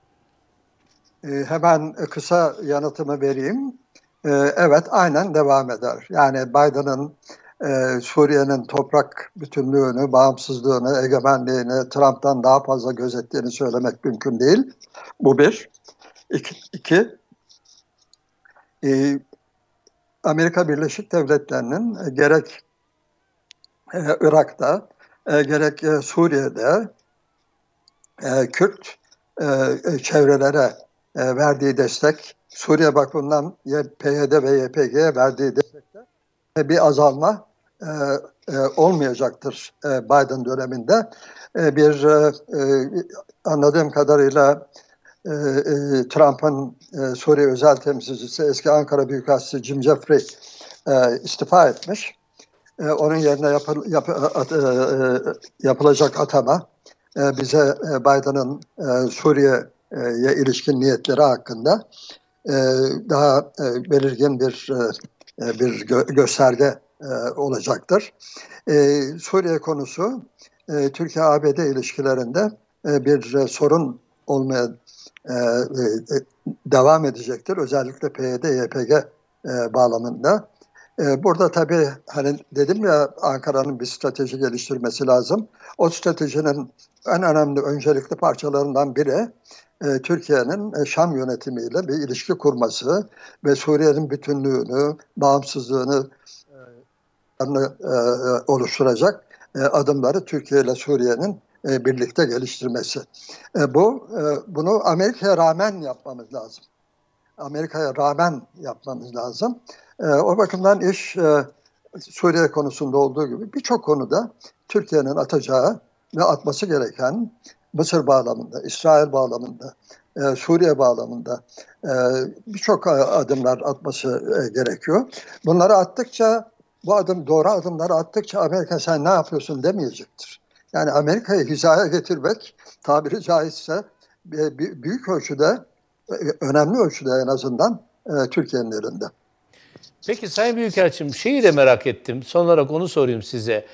E, hemen kısa yanıtımı vereyim. E, evet, aynen devam eder. Yani Biden'ın e, Suriye'nin toprak bütünlüğünü, bağımsızlığını, egemenliğini Trump'tan daha fazla gözettiğini söylemek mümkün değil. Bu bir. İki, iki e, Amerika Birleşik Devletleri'nin e, gerek e, Irak'ta, e, gerek e, Suriye'de e, Kürt e, e, çevrelere e, verdiği destek, Suriye bakımından P Y D ve Y P G'ye verdiği destekte e, bir azalma e, e, olmayacaktır e, Biden döneminde. E, bir e, e, anladığım kadarıyla e, e, Trump'ın e, Suriye özel temsilcisi, eski Ankara Büyükelçisi Jim Jeffrey e, istifa etmiş. E, onun yerine yapı, yapı, at, e, yapılacak atama e, bize e, Biden'ın e, Suriye'ye ilişkin niyetleri hakkında e, daha e, belirgin bir e, bir gö gösterge e, olacaktır. E, Suriye konusu e, Türkiye-A B D ilişkilerinde e, bir e, sorun olmaya e, e, devam edecektir. Özellikle P Y D Y P G e, bağlamında. E, burada tabii hani dedim ya, Ankara'nın bir strateji geliştirmesi lazım. O stratejinin en önemli öncelikli parçalarından biri e, Türkiye'nin e, Şam yönetimiyle bir ilişki kurması ve Suriye'nin bütünlüğünü, bağımsızlığını e, e, oluşturacak e, adımları Türkiye ile Suriye'nin e, birlikte geliştirmesi. E, bu e, bunu Amerika'ya rağmen yapmamız lazım. Amerika'ya rağmen yapmamız lazım. E, o bakımdan iş e, Suriye konusunda olduğu gibi birçok konuda Türkiye'nin atacağı ve atması gereken Mısır bağlamında, İsrail bağlamında, e, Suriye bağlamında e, birçok adımlar atması e, gerekiyor. Bunları attıkça, bu adım doğru adımları attıkça Amerika sen ne yapıyorsun demeyecektir. Yani Amerika'yı hizaya getirmek tabiri caizse e, büyük ölçüde, önemli ölçüde en azından e, Türkiye'nin elinde. Peki Sayın Büyükelçim, şeyi de merak ettim. Son olarak onu sorayım size.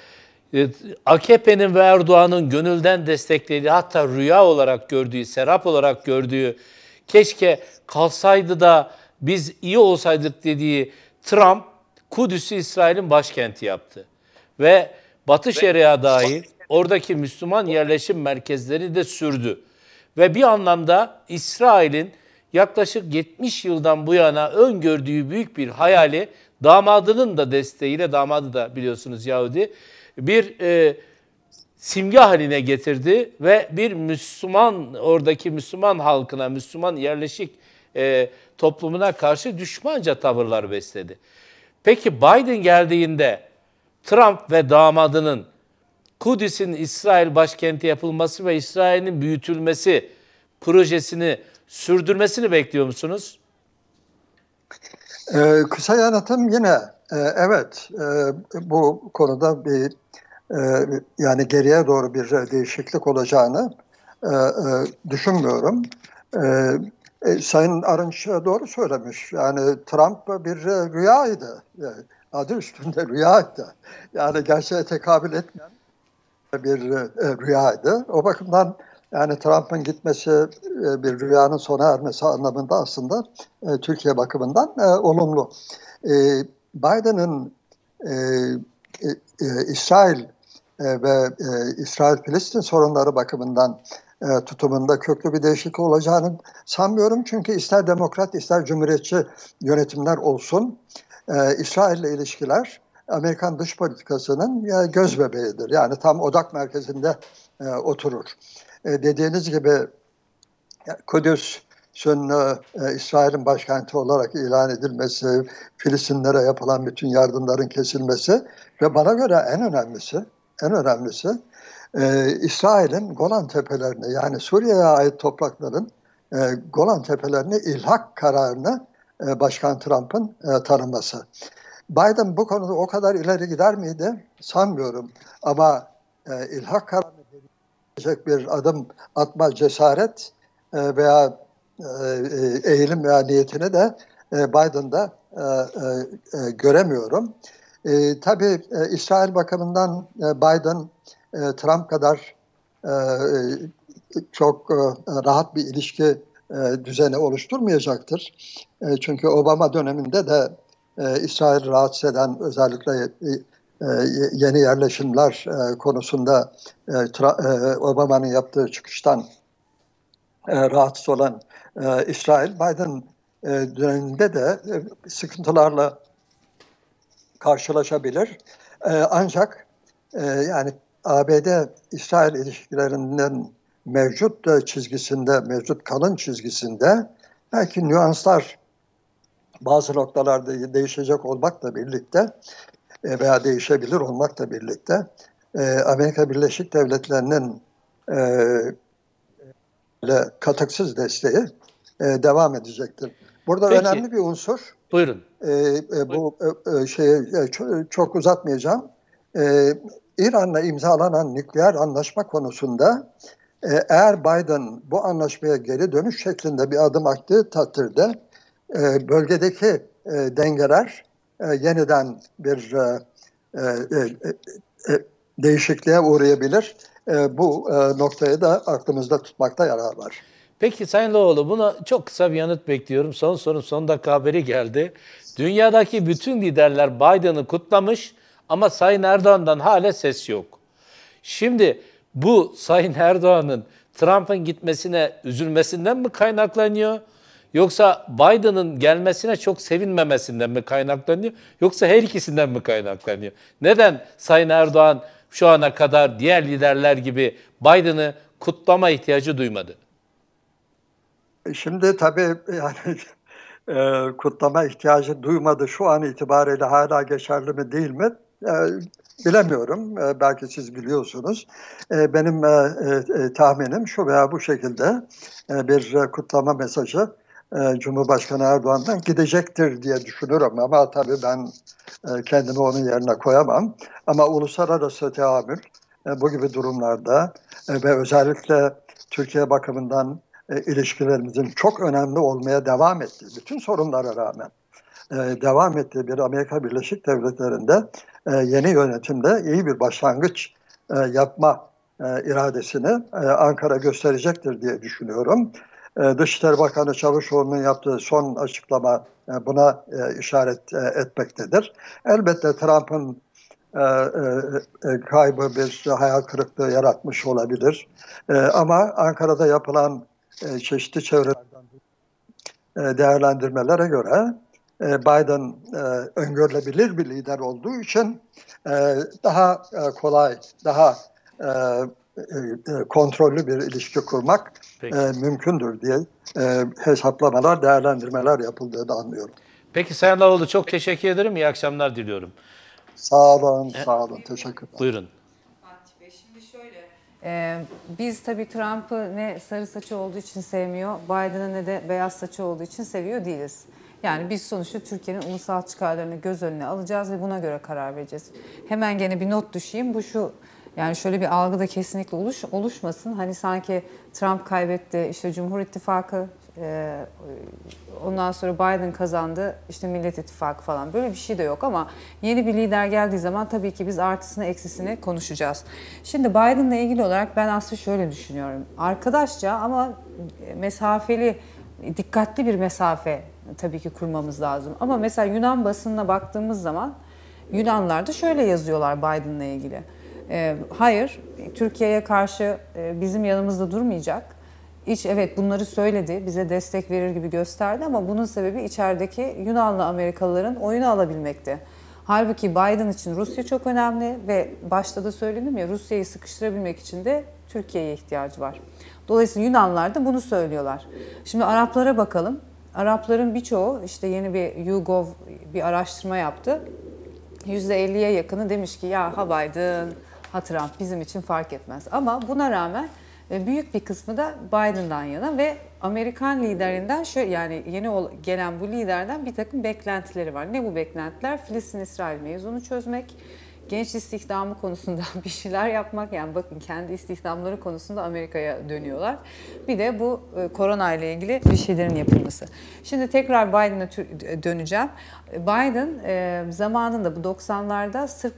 A K P'nin ve Erdoğan'ın gönülden desteklediği, hatta rüya olarak gördüğü, serap olarak gördüğü, keşke kalsaydı da biz iyi olsaydık dediği Trump, Kudüs'ü İsrail'in başkenti yaptı. Ve Batı Şeria dahil oradaki Müslüman yerleşim merkezleri de sürdü. Ve bir anlamda İsrail'in yaklaşık yetmiş yıldan bu yana öngördüğü büyük bir hayali damadının da desteğiyle, damadı da biliyorsunuz Yahudi, bir e, simge haline getirdi ve bir Müslüman, oradaki Müslüman halkına, Müslüman yerleşik e, toplumuna karşı düşmanca tavırlar besledi. Peki Biden geldiğinde Trump ve damadının Kudüs'ün İsrail başkenti yapılması ve İsrail'in büyütülmesi projesini sürdürmesini bekliyor musunuz? Ee, kısa yanıtım yine e, evet. E, bu konuda bir e, yani geriye doğru bir değişiklik olacağını e, e, düşünmüyorum. E, e, Sayın Arınç doğru söylemiş. Yani Trump bir rüyaydı. Yani adı üstünde rüyaydı. Yani gerçeğe tekabül etmeyen bir e, rüyaydı. O bakımdan yani Trump'ın gitmesi e, bir rüyanın sona ermesi anlamında aslında e, Türkiye bakımından e, olumlu. E, Biden'ın e, e, e, İsrail e, ve e, İsrail-Filistin sorunları bakımından e, tutumunda köklü bir değişiklik olacağını sanmıyorum. Çünkü ister demokrat ister cumhuriyetçi yönetimler olsun, e, İsrail'le ilişkiler Amerikan dış politikasının e, göz bebeğidir. Yani tam odak merkezinde e, oturur. E, dediğiniz gibi Kudüs'ün e, e, İsrail'in başkenti olarak ilan edilmesi, Filistinlere yapılan bütün yardımların kesilmesi ve bana göre en önemlisi, en önemlisi e, İsrail'in Golan Tepelerini, yani Suriye'ye ait toprakların e, Golan Tepelerini ilhak kararını e, Başkan Trump'ın e, tanıması. Biden bu konuda o kadar ileri gider miydi? Sanmıyorum. Ama e, ilhak kararını verecek bir adım atma cesaret e, veya e, eğilim veya niyetini de e, Biden'da e, e, göremiyorum. E, tabii e, İsrail bakımından e, Biden e, Trump kadar e, çok e, rahat bir ilişki e, düzeni oluşturmayacaktır. E, çünkü Obama döneminde de e, İsrail rahatsız eden özellikle e, e, yeni yerleşimler e, konusunda e, tra- e, Obama'nın yaptığı çıkıştan e, rahatsız olan e, İsrail, Biden e, döneminde de e, sıkıntılarla karşılaşabilir. E, ancak e, yani A B D-İsrail ilişkilerinin mevcut e, çizgisinde, mevcut kalın çizgisinde belki nüanslar bazı noktalarda değişecek olmakla birlikte e, veya değişebilir olmakla birlikte e, Amerika Birleşik Devletleri'nin e, katıksız desteği e, devam edecektir. Burada Peki. önemli bir unsur. Buyurun. E, e, bu e, şeyi e, çok, çok uzatmayacağım. E, İran'la imzalanan nükleer anlaşma konusunda e, eğer Biden bu anlaşmaya geri dönüş şeklinde bir adım attığı takdirde e, bölgedeki e, dengeler e, yeniden bir e, e, e, e, değişikliğe uğrayabilir. E, bu e, noktayı da aklımızda tutmakta yarar var. Peki Sayın Loğlu, buna çok kısa bir yanıt bekliyorum. Son sorum, son dakika haberi geldi. Dünyadaki bütün liderler Biden'ı kutlamış ama Sayın Erdoğan'dan hala ses yok. Şimdi bu Sayın Erdoğan'ın Trump'ın gitmesine üzülmesinden mi kaynaklanıyor? Yoksa Biden'ın gelmesine çok sevinmemesinden mi kaynaklanıyor? Yoksa her ikisinden mi kaynaklanıyor? Neden Sayın Erdoğan şu ana kadar diğer liderler gibi Biden'ı kutlama ihtiyacı duymadı? Şimdi tabii yani e, kutlama ihtiyacı duymadı şu an itibariyle hala geçerli mi değil mi e, bilemiyorum. E, belki siz biliyorsunuz. E, benim e, e, tahminim şu veya bu şekilde e, bir e, kutlama mesajı e, Cumhurbaşkanı Erdoğan'dan gidecektir diye düşünüyorum. Ama tabii ben e, kendimi onun yerine koyamam. Ama uluslararası teamül e, bu gibi durumlarda e, ve özellikle Türkiye bakımından E, ilişkilerimizin çok önemli olmaya devam ettiği, bütün sorunlara rağmen e, devam ettiği bir Amerika Birleşik Devletleri'nde e, yeni yönetimde iyi bir başlangıç e, yapma e, iradesini e, Ankara gösterecektir diye düşünüyorum. E, Dışişleri Bakanı Çavuşoğlu'nun yaptığı son açıklama e, buna e, işaret e, etmektedir. Elbette Trump'ın e, e, kaybı bir hayal kırıklığı yaratmış olabilir. E, ama Ankara'da yapılan çeşitli çevrelerden değerlendirmelere göre Biden öngörülebilir bir lider olduğu için daha kolay, daha kontrollü bir ilişki kurmak Peki. mümkündür diye hesaplamalar, değerlendirmeler yapıldığı da anlıyorum. Peki Sayın Lavoğlu, çok teşekkür ederim. İyi akşamlar diliyorum. Sağ olun, sağ olun. Teşekkürler. Buyurun. Şimdi şöyle, e, biz tabii Trump'ı ne sarı saçı olduğu için sevmiyor, Biden'ı ne de beyaz saçı olduğu için seviyor değiliz. Yani biz sonuçta Türkiye'nin ulusal çıkarlarını göz önüne alacağız ve buna göre karar vereceğiz. Hemen gene bir not düşeyim. Bu şu, yani şöyle bir algı da kesinlikle oluş, oluşmasın. Hani sanki Trump kaybetti, işte Cumhur İttifakı, e, ondan sonra Biden kazandı, işte Millet İttifakı falan. Böyle bir şey de yok ama yeni bir lider geldiği zaman tabii ki biz artısını eksisini konuşacağız. Şimdi Biden'la ilgili olarak ben aslında şöyle düşünüyorum. Arkadaşça ama mesafeli, dikkatli bir mesafe tabii ki kurmamız lazım. Ama mesela Yunan basınına baktığımız zaman Yunanlar da şöyle yazıyorlar Biden'la ilgili. E, hayır, Türkiye'ye karşı e, bizim yanımızda durmayacak. İç, evet bunları söyledi, bize destek verir gibi gösterdi ama bunun sebebi içerideki Yunanlı Amerikalıların oyunu alabilmekti. Halbuki Biden için Rusya çok önemli ve başta da söyledim ya, Rusya'yı sıkıştırabilmek için de Türkiye'ye ihtiyacı var. Dolayısıyla Yunanlar da bunu söylüyorlar. Şimdi Araplara bakalım. Arapların birçoğu, işte yeni bir YouGov bir araştırma yaptı. yüzde elliye yakını demiş ki ya ha Biden, ha Trump bizim için fark etmez. Ama buna rağmen büyük bir kısmı da Biden'dan yana ve Amerikan liderinden şöyle, yani yeni gelen bu liderden bir takım beklentileri var. Ne bu beklentiler? Filistin-İsrail mevzunu çözmek, genç istihdamı konusunda bir şeyler yapmak, yani bakın kendi istihdamları konusunda Amerika'ya dönüyorlar. Bir de bu korona ile ilgili bir şeylerin yapılması. Şimdi tekrar Biden'a döneceğim. Biden zamanında bu doksanlarda sırf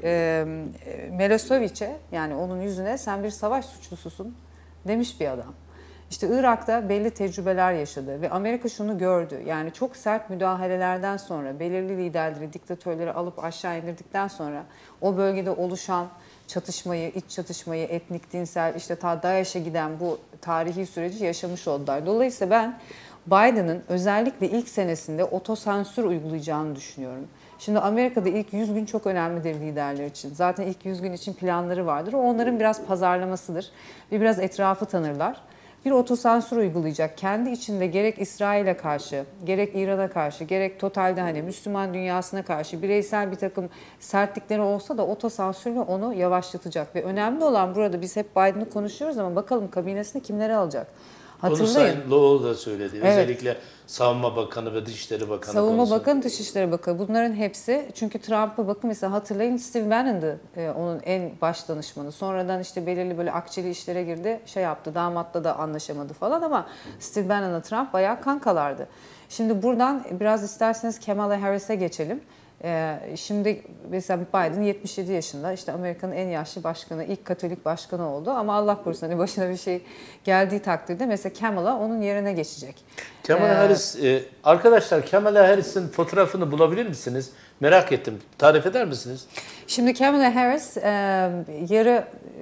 Milosevic'e, yani onun yüzüne sen bir savaş suçlususun demiş bir adam. İşte Irak'ta belli tecrübeler yaşadı ve Amerika şunu gördü. Yani çok sert müdahalelerden sonra, belirli liderleri, diktatörleri alıp aşağı indirdikten sonra o bölgede oluşan çatışmayı, iç çatışmayı, etnik, dinsel, işte ta DAEŞ'e giden bu tarihi süreci yaşamış oldular. Dolayısıyla ben Biden'ın özellikle ilk senesinde otosansür uygulayacağını düşünüyorum. Şimdi Amerika'da ilk yüz gün çok önemlidir liderler için. Zaten ilk yüz gün için planları vardır. O onların biraz pazarlamasıdır ve biraz etrafı tanırlar. Bir otosansür uygulayacak. Kendi içinde gerek İsrail'e karşı, gerek İran'a karşı, gerek totalde hani Müslüman dünyasına karşı bireysel bir takım sertlikleri olsa da otosansürle onu yavaşlatacak. Ve önemli olan burada, biz hep Biden'ı konuşuyoruz ama bakalım kabinesine kimleri alacak? Hatırlayın. Onu Sayın Lowell da söyledi. Evet. Özellikle Savunma Bakanı ve Dışişleri Bakanı Savunma konusunda. Bakanı, Dışişleri Bakanı, bunların hepsi, çünkü Trump'ı bakın mesela hatırlayın, Steve Bannon'dı e, onun en baş danışmanı. Sonradan işte belirli böyle akçeli işlere girdi, şey yaptı, damatla da anlaşamadı falan ama Steve Bannon'la Trump bayağı kankalardı. Şimdi buradan biraz isterseniz Kamala Harris'e geçelim. Ee, şimdi mesela Biden yetmiş yedi yaşında, işte Amerika'nın en yaşlı başkanı, ilk Katolik başkanı oldu ama Allah korusun hani başına bir şey geldiği takdirde mesela Kamala onun yerine geçecek. Kamala ee, Harris, e, arkadaşlar Kamala Harris'in fotoğrafını bulabilir misiniz? Merak ettim. Tarif eder misiniz? Şimdi Kamala Harris e, yarı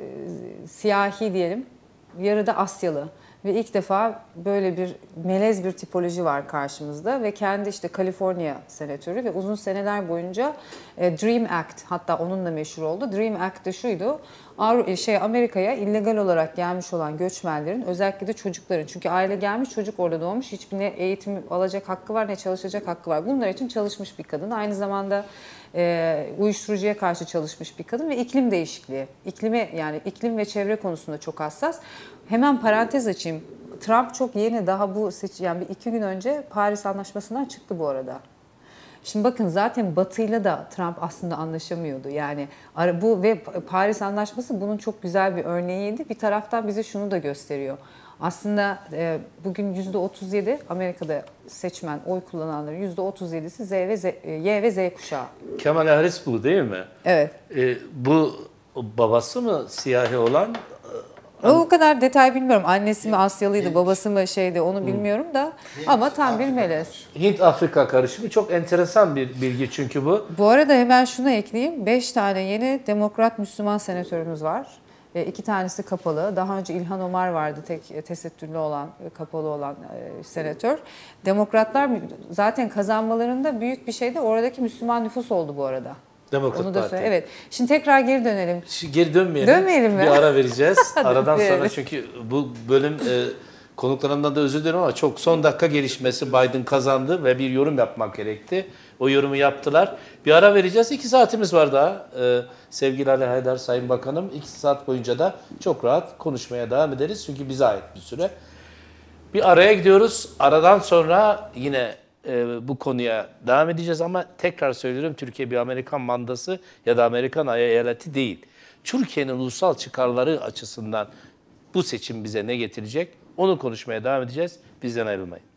e, siyahi diyelim, yarı da Asyalı. Ve ilk defa böyle bir melez bir tipoloji var karşımızda ve kendi işte Kaliforniya senatörü ve uzun seneler boyunca e, Dream Act, hatta onunla meşhur oldu. Dream Act de şuydu, şey Amerika'ya illegal olarak gelmiş olan göçmenlerin, özellikle de çocukların, çünkü aile gelmiş, çocuk orada doğmuş, hiçbir ne eğitim alacak hakkı var ne çalışacak hakkı var. Bunlar için çalışmış bir kadın. Aynı zamanda e, uyuşturucuya karşı çalışmış bir kadın ve iklim değişikliği, iklime, yani iklim ve çevre konusunda çok hassas. Hemen parantez açayım. Trump çok yeni, daha bu seç yani bir iki gün önce Paris Anlaşması'ndan çıktı bu arada. Şimdi bakın zaten Batı'yla da Trump aslında anlaşamıyordu. Yani bu ve Paris Anlaşması bunun çok güzel bir örneğiydi. Bir taraftan bize şunu da gösteriyor. Aslında e, bugün yüzde otuz yedi Amerika'da seçmen, oy kullananların yüzde otuz yedisi Z ve Z, Y ve Z kuşağı. Kamala Harris bu değil mi? Evet. E, bu babası mı siyahi olan? O kadar detay bilmiyorum. Annesi mi Asyalıydı, babası mı şeydi, onu bilmiyorum da. Ama tam bir melez. Hint-Afrika karışımı çok enteresan bir bilgi çünkü bu. Bu arada hemen şunu ekleyeyim. Beş tane yeni Demokrat Müslüman senatörümüz var. E, iki tanesi kapalı. Daha önce İlhan Omar vardı, tek tesettürlü olan, kapalı olan e, senatör. Demokratlar zaten kazanmalarında büyük bir şey de oradaki Müslüman nüfus oldu bu arada. Demokrat Onu da Parti. söyle. Evet. Şimdi tekrar geri dönelim. Şimdi geri dönmeyelim. Dönmeyelim mi? Bir ara vereceğiz. Aradan sonra Evet. çünkü bu bölüm e, konuklarımdan da özür dilerim ama çok son dakika gelişmesi, Biden kazandı ve bir yorum yapmak gerekti. O yorumu yaptılar. Bir ara vereceğiz. İki saatimiz var daha. Ee, sevgili Ali Haydar Sayın Bakanım. İki saat boyunca da çok rahat konuşmaya devam ederiz. Çünkü bize ait bir süre. Bir araya gidiyoruz. Aradan sonra yine e, bu konuya devam edeceğiz ama tekrar söylüyorum, Türkiye bir Amerikan mandası ya da Amerikan eyaleti değil. Türkiye'nin ulusal çıkarları açısından bu seçim bize ne getirecek? Onu konuşmaya devam edeceğiz. Bizden ayrılmayın.